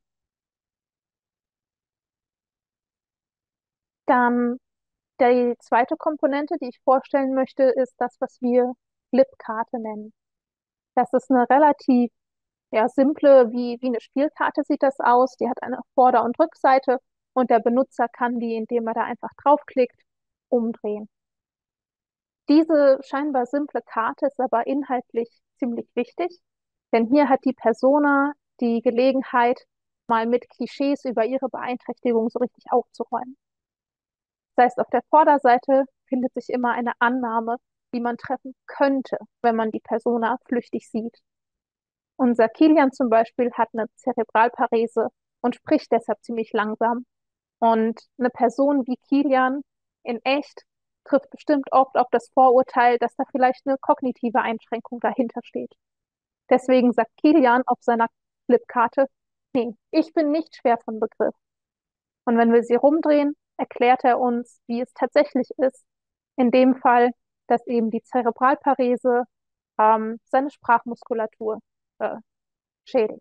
Dann die zweite Komponente, die ich vorstellen möchte, ist das, was wir Flipkarte nennen. Das ist eine relativ simple, wie eine Spielkarte sieht das aus. Die hat eine Vorder- und Rückseite und der Benutzer kann die, indem er da einfach draufklickt, umdrehen. Diese scheinbar simple Karte ist aber inhaltlich ziemlich wichtig, denn hier hat die Persona die Gelegenheit, mal mit Klischees über ihre Beeinträchtigung so richtig aufzuräumen. Das heißt, auf der Vorderseite findet sich immer eine Annahme, die man treffen könnte, wenn man die Persona flüchtig sieht. Unser Kilian zum Beispiel hat eine Zerebralparese und spricht deshalb ziemlich langsam. Und eine Person wie Kilian in echt trifft bestimmt oft auf das Vorurteil, dass da vielleicht eine kognitive Einschränkung dahinter steht. Deswegen sagt Kilian auf seiner Flipkarte, nee, ich bin nicht schwer von Begriff. Und wenn wir sie rumdrehen, erklärt er uns, wie es tatsächlich ist. In dem Fall, dass eben die Zerebralparese seine Sprachmuskulatur äh, schädigt.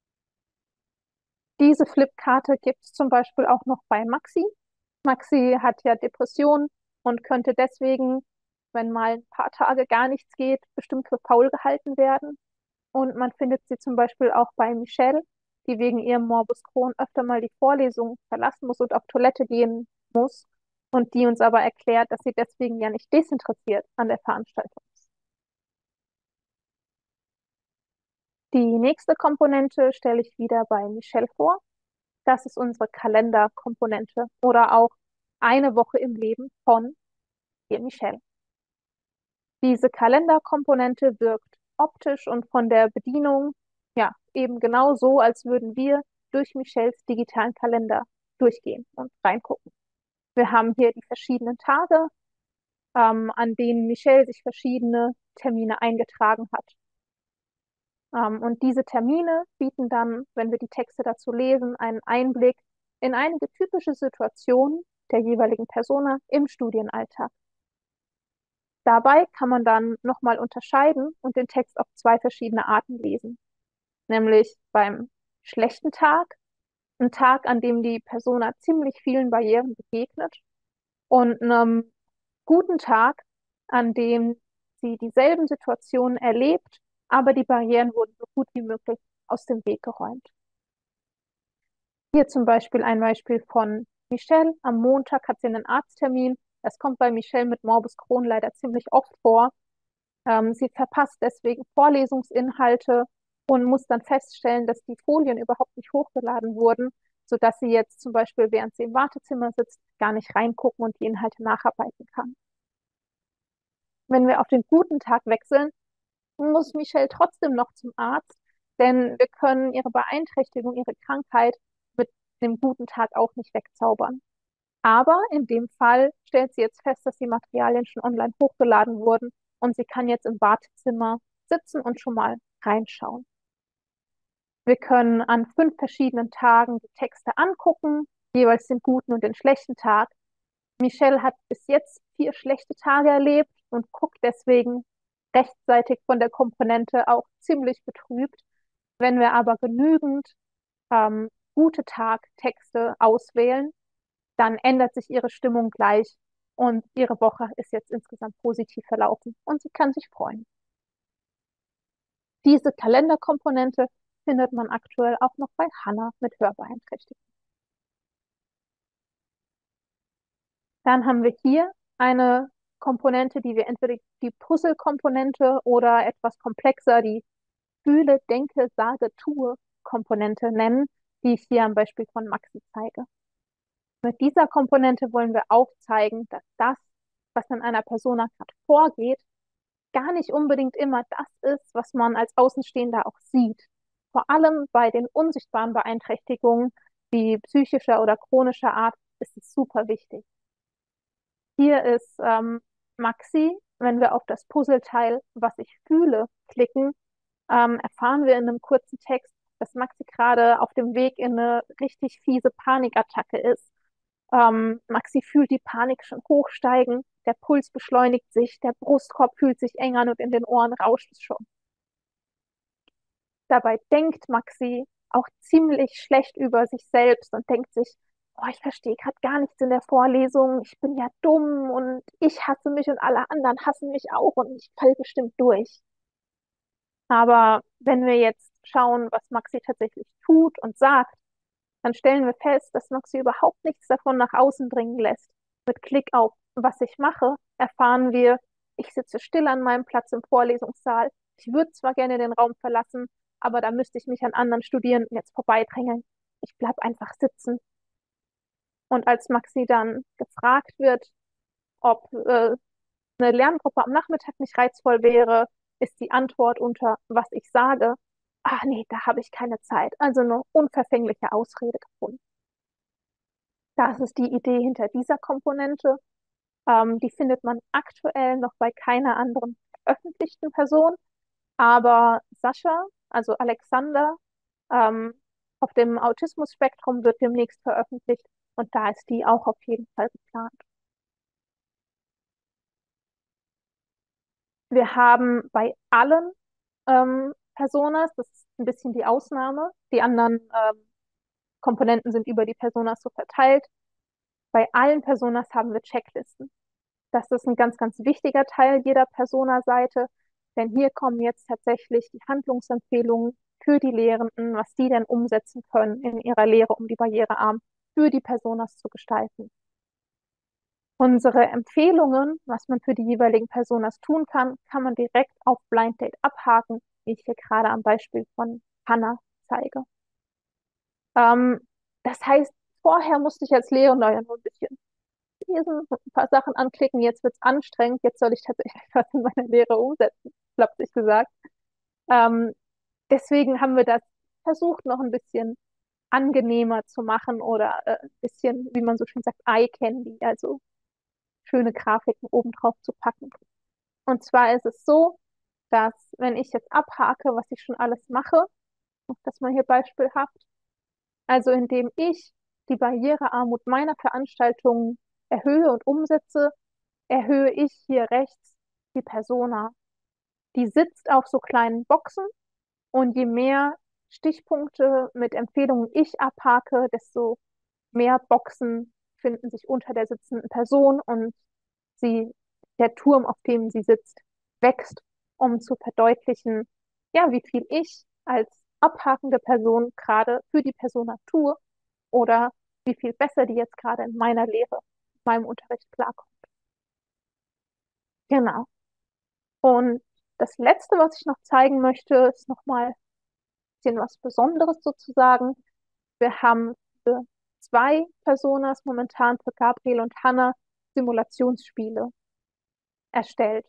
Diese Flipkarte gibt es zum Beispiel auch noch bei Maxi. Maxi hat ja Depressionen und könnte deswegen, wenn mal ein paar Tage gar nichts geht, bestimmt für faul gehalten werden. Und man findet sie zum Beispiel auch bei Michelle, die wegen ihrem Morbus Crohn öfter mal die Vorlesung verlassen muss und auf Toilette gehen muss. Und die uns aber erklärt, dass sie deswegen ja nicht desinteressiert an der Veranstaltung ist. Die nächste Komponente stelle ich wieder bei Michelle vor. Das ist unsere Kalenderkomponente oder auch eine Woche im Leben von ihr Michelle. Diese Kalenderkomponente wirkt optisch und von der Bedienung ja eben genau so, als würden wir durch Michelles digitalen Kalender durchgehen und reingucken. Wir haben hier die verschiedenen Tage, an denen Michelle sich verschiedene Termine eingetragen hat. Und diese Termine bieten dann, wenn wir die Texte dazu lesen, einen Einblick in einige typische Situationen der jeweiligen Persona im Studienalltag. Dabei kann man dann nochmal unterscheiden und den Text auf zwei verschiedene Arten lesen. Nämlich beim schlechten Tag, ein Tag, an dem die Persona ziemlich vielen Barrieren begegnet, und einem guten Tag, an dem sie dieselben Situationen erlebt, aber die Barrieren wurden so gut wie möglich aus dem Weg geräumt. Hier zum Beispiel ein Beispiel von Michelle. Am Montag hat sie einen Arzttermin. Das kommt bei Michelle mit Morbus Crohn leider ziemlich oft vor. Sie verpasst deswegen Vorlesungsinhalte und muss dann feststellen, dass die Folien überhaupt nicht hochgeladen wurden, sodass sie jetzt zum Beispiel, während sie im Wartezimmer sitzt, gar nicht reingucken und die Inhalte nacharbeiten kann. Wenn wir auf den guten Tag wechseln, muss Michelle trotzdem noch zum Arzt, denn wir können ihre Beeinträchtigung, ihre Krankheit mit dem guten Tag auch nicht wegzaubern. Aber in dem Fall stellt sie jetzt fest, dass die Materialien schon online hochgeladen wurden und sie kann jetzt im Wartezimmer sitzen und schon mal reinschauen. Wir können an 5 verschiedenen Tagen die Texte angucken, jeweils den guten und den schlechten Tag. Michelle hat bis jetzt 4 schlechte Tage erlebt und guckt deswegen rechtzeitig von der Komponente auch ziemlich betrübt. Wenn wir aber genügend gute Tagtexte auswählen, dann ändert sich ihre Stimmung gleich und ihre Woche ist jetzt insgesamt positiv verlaufen und sie kann sich freuen. Diese Kalenderkomponente findet man aktuell auch noch bei Hannah mit Hörbeeinträchtigung. Dann haben wir hier eine Komponente, die wir entweder die Puzzle-Komponente oder etwas komplexer die Fühle, Denke, Sage, Tue Komponente nennen, die ich hier am Beispiel von Maxi zeige. Mit dieser Komponente wollen wir aufzeigen, dass das, was in einer Persona gerade vorgeht, gar nicht unbedingt immer das ist, was man als Außenstehender auch sieht. Vor allem bei den unsichtbaren Beeinträchtigungen wie psychischer oder chronischer Art ist es super wichtig. Hier ist Maxi, wenn wir auf das Puzzleteil, was ich fühle, klicken, erfahren wir in einem kurzen Text, dass Maxi gerade auf dem Weg in eine richtig fiese Panikattacke ist. Maxi fühlt die Panik schon hochsteigen, der Puls beschleunigt sich, der Brustkorb fühlt sich eng an und in den Ohren rauscht es schon. Dabei denkt Maxi auch ziemlich schlecht über sich selbst und denkt sich, oh, ich verstehe gerade gar nichts in der Vorlesung, ich bin ja dumm und ich hasse mich und alle anderen hassen mich auch und ich falle bestimmt durch. Aber wenn wir jetzt schauen, was Maxi tatsächlich tut und sagt, dann stellen wir fest, dass Maxi überhaupt nichts davon nach außen dringen lässt. Mit Klick auf was ich mache, erfahren wir, ich sitze still an meinem Platz im Vorlesungssaal. Ich würde zwar gerne den Raum verlassen, aber da müsste ich mich an anderen Studierenden jetzt vorbeidrängeln. Ich bleibe einfach sitzen. Und als Maxi dann gefragt wird, ob eine Lerngruppe am Nachmittag nicht reizvoll wäre, ist die Antwort unter was ich sage, ach nee, da habe ich keine Zeit. Also eine unverfängliche Ausrede gefunden. Das ist die Idee hinter dieser Komponente. Die findet man aktuell noch bei keiner anderen veröffentlichten Person. Aber Sascha, also Alexander, ähm, auf dem Autismus-Spektrum wird demnächst veröffentlicht und da ist die auch auf jeden Fall geplant. Wir haben bei allen Personas, das ist ein bisschen die Ausnahme, die anderen Komponenten sind über die Personas so verteilt. Bei allen Personas haben wir Checklisten. Das ist ein ganz, ganz wichtiger Teil jeder Persona-Seite, denn hier kommen jetzt tatsächlich die Handlungsempfehlungen für die Lehrenden, was die denn umsetzen können in ihrer Lehre, um die barrierearm für die Personas zu gestalten. Unsere Empfehlungen, was man für die jeweiligen Personas tun kann, kann man direkt auf Blind Date abhaken, wie ich hier gerade am Beispiel von Hannah zeige. Ähm, Das heißt, vorher musste ich als Lehrender ja nur ein bisschen lesen, ein paar Sachen anklicken, jetzt wird es anstrengend, jetzt soll ich tatsächlich was in meiner Lehre umsetzen, flapsig gesagt. Ähm, Deswegen haben wir das versucht, noch ein bisschen angenehmer zu machen oder ein bisschen, wie man so schön sagt, Eye Candy, also schöne Grafiken obendrauf zu packen. Und zwar ist es so, dass wenn ich jetzt abhake, was ich schon alles mache, das mal hier beispielhaft, also indem ich die Barrierearmut meiner Veranstaltungen erhöhe und umsetze, erhöhe ich hier rechts die Persona. Die sitzt auf so kleinen Boxen und je mehr Stichpunkte mit Empfehlungen ich abhake, desto mehr Boxen finden sich unter der sitzenden Person und sie, der Turm, auf dem sie sitzt, wächst, um zu verdeutlichen, ja, wie viel ich als abhakende Person gerade für die Persona tue oder wie viel besser die jetzt gerade in meiner Lehre, in meinem Unterricht klarkommt. Genau. Und das Letzte, was ich noch zeigen möchte, ist nochmal ein bisschen was Besonderes sozusagen. Wir haben für zwei Personas momentan, für Gabriel und Hannah, Simulationsspiele erstellt.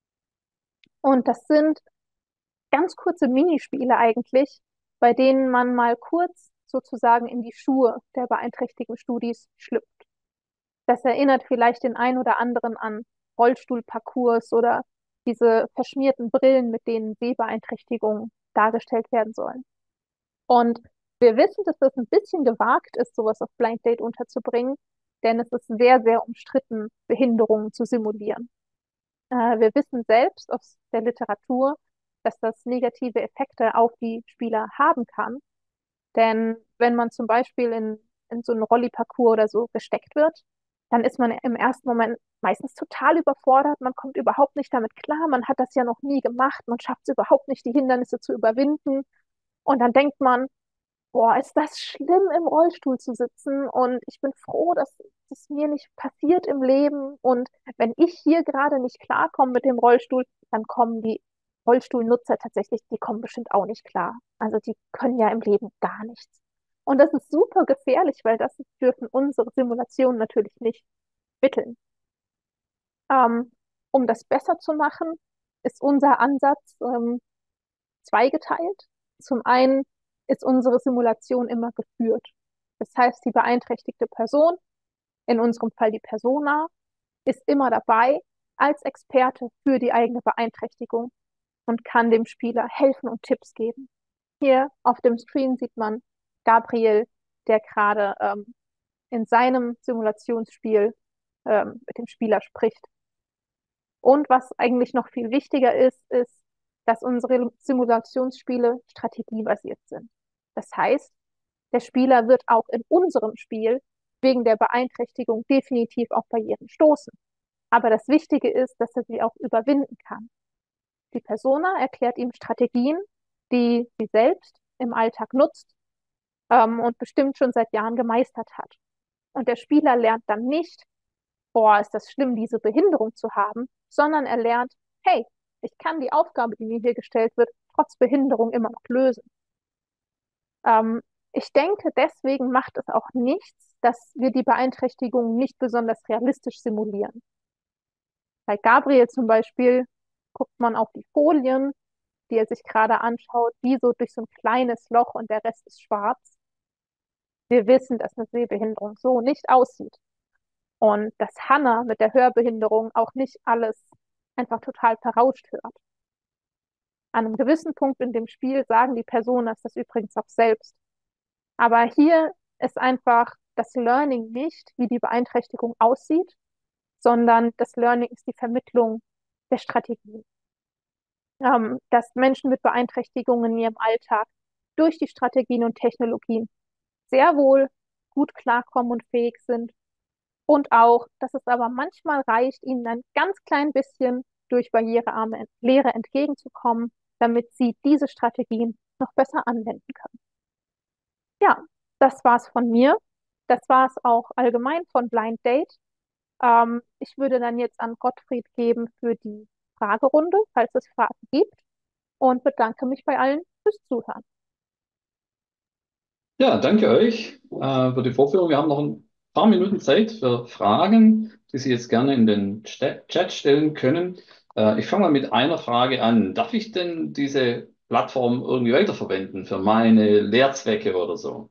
Und das sind ganz kurze Minispiele eigentlich, bei denen man mal kurz sozusagen in die Schuhe der beeinträchtigten Studis schlüpft. Das erinnert vielleicht den einen oder anderen an Rollstuhlparcours oder diese verschmierten Brillen, mit denen Sehbeeinträchtigungen dargestellt werden sollen. Und wir wissen, dass das ein bisschen gewagt ist, sowas auf Blind Date unterzubringen, denn es ist sehr, sehr umstritten, Behinderungen zu simulieren. Wir wissen selbst aus der Literatur, dass das negative Effekte auf die Spieler haben kann. Denn wenn man zum Beispiel in so einen Rolli-Parcours oder so gesteckt wird, dann ist man im ersten Moment meistens total überfordert. Man kommt überhaupt nicht damit klar. Man hat das ja noch nie gemacht. Man schafft es überhaupt nicht, die Hindernisse zu überwinden. Und dann denkt man, boah, ist das schlimm, im Rollstuhl zu sitzen und ich bin froh, dass das mir nicht passiert im Leben und wenn ich hier gerade nicht klarkomme mit dem Rollstuhl, dann kommen die Rollstuhlnutzer tatsächlich, die kommen bestimmt auch nicht klar. Also die können ja im Leben gar nichts. Und das ist super gefährlich, weil das dürfen unsere Simulationen natürlich nicht mitteln. Ähm, Um das besser zu machen, ist unser Ansatz zweigeteilt. Zum einen ist unsere Simulation immer geführt. Das heißt, die beeinträchtigte Person, in unserem Fall die Persona, ist immer dabei als Experte für die eigene Beeinträchtigung und kann dem Spieler helfen und Tipps geben. Hier auf dem Screen sieht man Gabriel, der gerade in seinem Simulationsspiel mit dem Spieler spricht. Und was eigentlich noch viel wichtiger ist, ist, dass unsere Simulationsspiele strategiebasiert sind. Das heißt, der Spieler wird auch in unserem Spiel wegen der Beeinträchtigung definitiv auf Barrieren stoßen. Aber das Wichtige ist, dass er sie auch überwinden kann. Die Persona erklärt ihm Strategien, die sie selbst im Alltag nutzt und bestimmt schon seit Jahren gemeistert hat. Und der Spieler lernt dann nicht, boah, ist das schlimm, diese Behinderung zu haben, sondern er lernt, hey, ich kann die Aufgabe, die mir hier gestellt wird, trotz Behinderung immer noch lösen. Ähm, Ich denke, deswegen macht es auch nichts, dass wir die Beeinträchtigung nicht besonders realistisch simulieren. Bei Gabriel zum Beispiel guckt man auf die Folien, die er sich gerade anschaut, wie so durch so ein kleines Loch und der Rest ist schwarz. Wir wissen, dass eine Sehbehinderung so nicht aussieht. Und dass Hannah mit der Hörbehinderung auch nicht alles einfach total verrauscht hört. An einem gewissen Punkt in dem Spiel sagen die Personas das übrigens auch selbst. Aber hier ist einfach das Learning nicht, wie die Beeinträchtigung aussieht, sondern das Learning ist die Vermittlung der Strategien. Dass Menschen mit Beeinträchtigungen in ihrem Alltag durch die Strategien und Technologien sehr wohl gut klarkommen und fähig sind. Und auch, dass es aber manchmal reicht, ihnen ein ganz klein bisschen durch barrierearme Lehre entgegenzukommen, damit sie diese Strategien noch besser anwenden können. Ja, das war's von mir. Das war's auch allgemein von Blind Date. Ich würde dann jetzt an Gottfried geben für die Fragerunde, falls es Fragen gibt, und bedanke mich bei allen fürs Zuhören. Ja, danke euch für die Vorführung. Wir haben noch ein paar Minuten Zeit für Fragen, die Sie jetzt gerne in den Chat stellen können. Ich fange mal mit einer Frage an. Darf ich denn diese Plattform irgendwie weiterverwenden für meine Lehrzwecke oder so?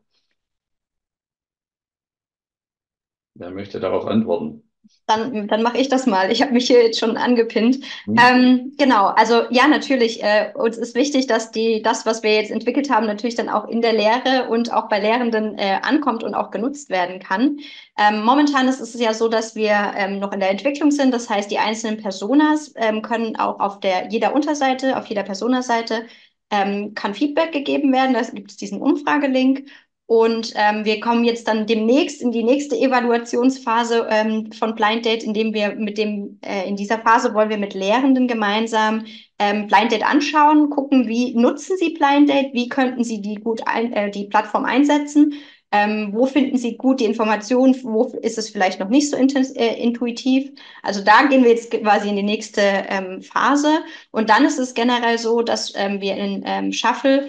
Wer möchte darauf antworten? Dann mache ich das mal. Ich habe mich hier jetzt schon angepinnt. Genau, also ja, natürlich, uns ist wichtig, dass das, was wir jetzt entwickelt haben, natürlich dann auch in der Lehre und auch bei Lehrenden ankommt und auch genutzt werden kann. Momentan ist es ja so, dass wir noch in der Entwicklung sind. Das heißt, die einzelnen Personas können auch auf jeder Unterseite, auf jeder Personaseite kann Feedback gegeben werden. Da gibt es diesen Umfragelink. Und wir kommen jetzt dann demnächst in die nächste Evaluationsphase von Blind Date, indem wir in dieser Phase wollen wir mit Lehrenden gemeinsam Blind Date anschauen, gucken, wie nutzen sie Blind Date, wie könnten sie die Plattform einsetzen, wo finden sie gut die Informationen, wo ist es vielleicht noch nicht so intuitiv. Also da gehen wir jetzt quasi in die nächste Phase. Und dann ist es generell so, dass wir in Shuffle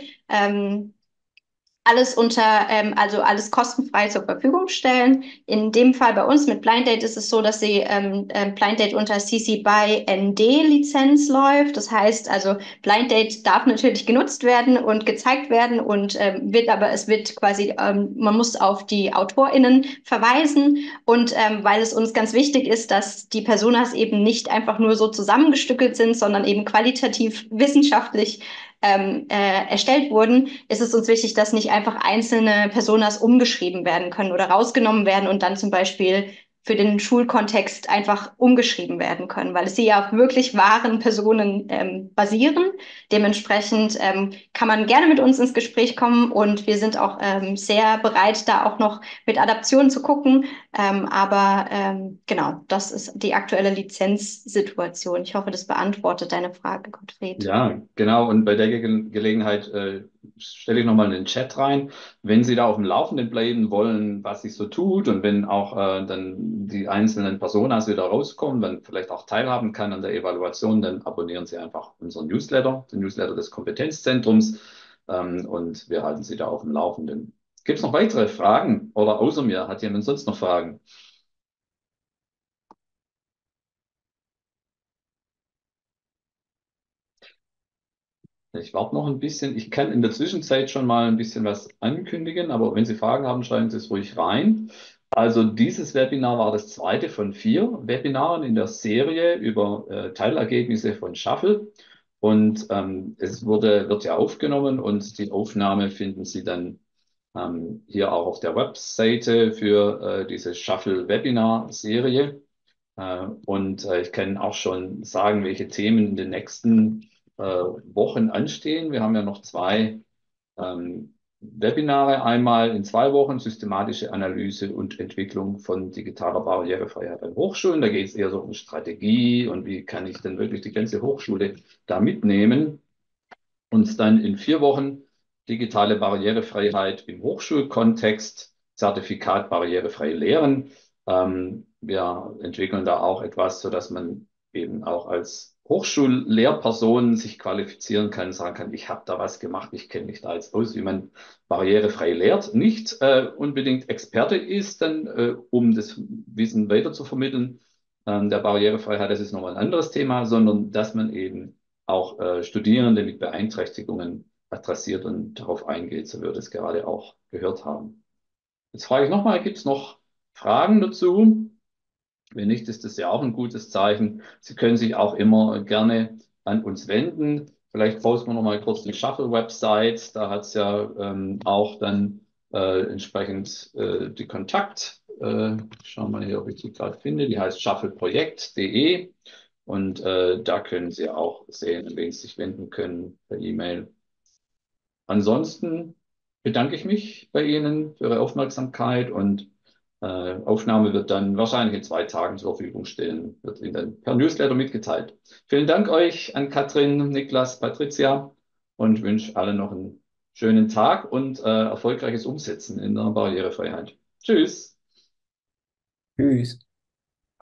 also alles kostenfrei zur Verfügung stellen. In dem Fall bei uns mit Blind Date ist es so, dass Blind Date unter CC BY ND Lizenz läuft. Das heißt also, Blind Date darf natürlich genutzt werden und gezeigt werden und es wird quasi, man muss auf die AutorInnen verweisen und weil es uns ganz wichtig ist, dass die Personas eben nicht einfach nur so zusammengestückelt sind, sondern eben qualitativ wissenschaftlich erstellt wurden, ist es uns wichtig, dass nicht einfach einzelne Personas umgeschrieben werden können oder rausgenommen werden und dann zum Beispiel für den Schulkontext einfach umgeschrieben werden können, weil sie ja auf wirklich wahren Personen basieren. Dementsprechend kann man gerne mit uns ins Gespräch kommen und wir sind auch sehr bereit, da auch noch mit Adaptionen zu gucken. Genau, das ist die aktuelle Lizenzsituation. Ich hoffe, das beantwortet deine Frage, Gottfried. Ja, genau. Und bei der Gelegenheit stelle ich nochmal in den Chat rein. Wenn Sie da auf dem Laufenden bleiben wollen, was sich so tut und wenn auch dann die einzelnen Personas wieder rauskommen, dann vielleicht auch teilhaben kann an der Evaluation, dann abonnieren Sie einfach unseren Newsletter, den Newsletter des Kompetenzzentrums, und wir halten Sie da auf dem Laufenden. Gibt es noch weitere Fragen oder außer mir? Hat jemand sonst noch Fragen? Ich warte noch ein bisschen. Ich kann in der Zwischenzeit schon mal ein bisschen was ankündigen, aber wenn Sie Fragen haben, schreiben Sie es ruhig rein. Also dieses Webinar war das zweite von 4 Webinaren in der Serie über Teilergebnisse von Shuffle. Und wird ja aufgenommen und die Aufnahme finden Sie dann hier auch auf der Webseite für diese Shuffle-Webinar-Serie. Ich kann auch schon sagen, welche Themen in den nächsten Wochen anstehen. Wir haben ja noch 2 Webinare. Einmal in 2 Wochen systematische Analyse und Entwicklung von digitaler Barrierefreiheit an Hochschulen. Da geht es eher so um Strategie und wie kann ich denn wirklich die ganze Hochschule da mitnehmen. Und dann in 4 Wochen digitale Barrierefreiheit im Hochschulkontext, Zertifikat barrierefrei lehren. Wir entwickeln da auch etwas, so dass man eben auch als Hochschullehrperson sich qualifizieren kann, sagen kann, ich habe da was gemacht, ich kenne mich da jetzt aus, wie man barrierefrei lehrt. Nicht unbedingt Experte ist, dann um das Wissen weiter zu vermitteln, der Barrierefreiheit, das ist nochmal ein anderes Thema, sondern dass man eben auch Studierende mit Beeinträchtigungen adressiert und darauf eingeht, so wir das gerade auch gehört haben. Jetzt frage ich nochmal, gibt es noch Fragen dazu? Wenn nicht, ist das ja auch ein gutes Zeichen. Sie können sich auch immer gerne an uns wenden. Vielleicht posten wir noch mal kurz die Shuffle-Website. Da hat es ja auch dann entsprechend die Kontakt. Schauen wir mal hier, ob ich die gerade finde. Die heißt shuffleprojekt.de und da können Sie auch sehen, an wen Sie sich wenden können per E-Mail. Ansonsten bedanke ich mich bei Ihnen für Ihre Aufmerksamkeit und Aufnahme wird dann wahrscheinlich in 2 Tagen zur Verfügung stehen, wird Ihnen dann per Newsletter mitgeteilt. Vielen Dank euch an Katrin, Niklas, Patricia und wünsche allen noch einen schönen Tag und erfolgreiches Umsetzen in der Barrierefreiheit. Tschüss. Tschüss.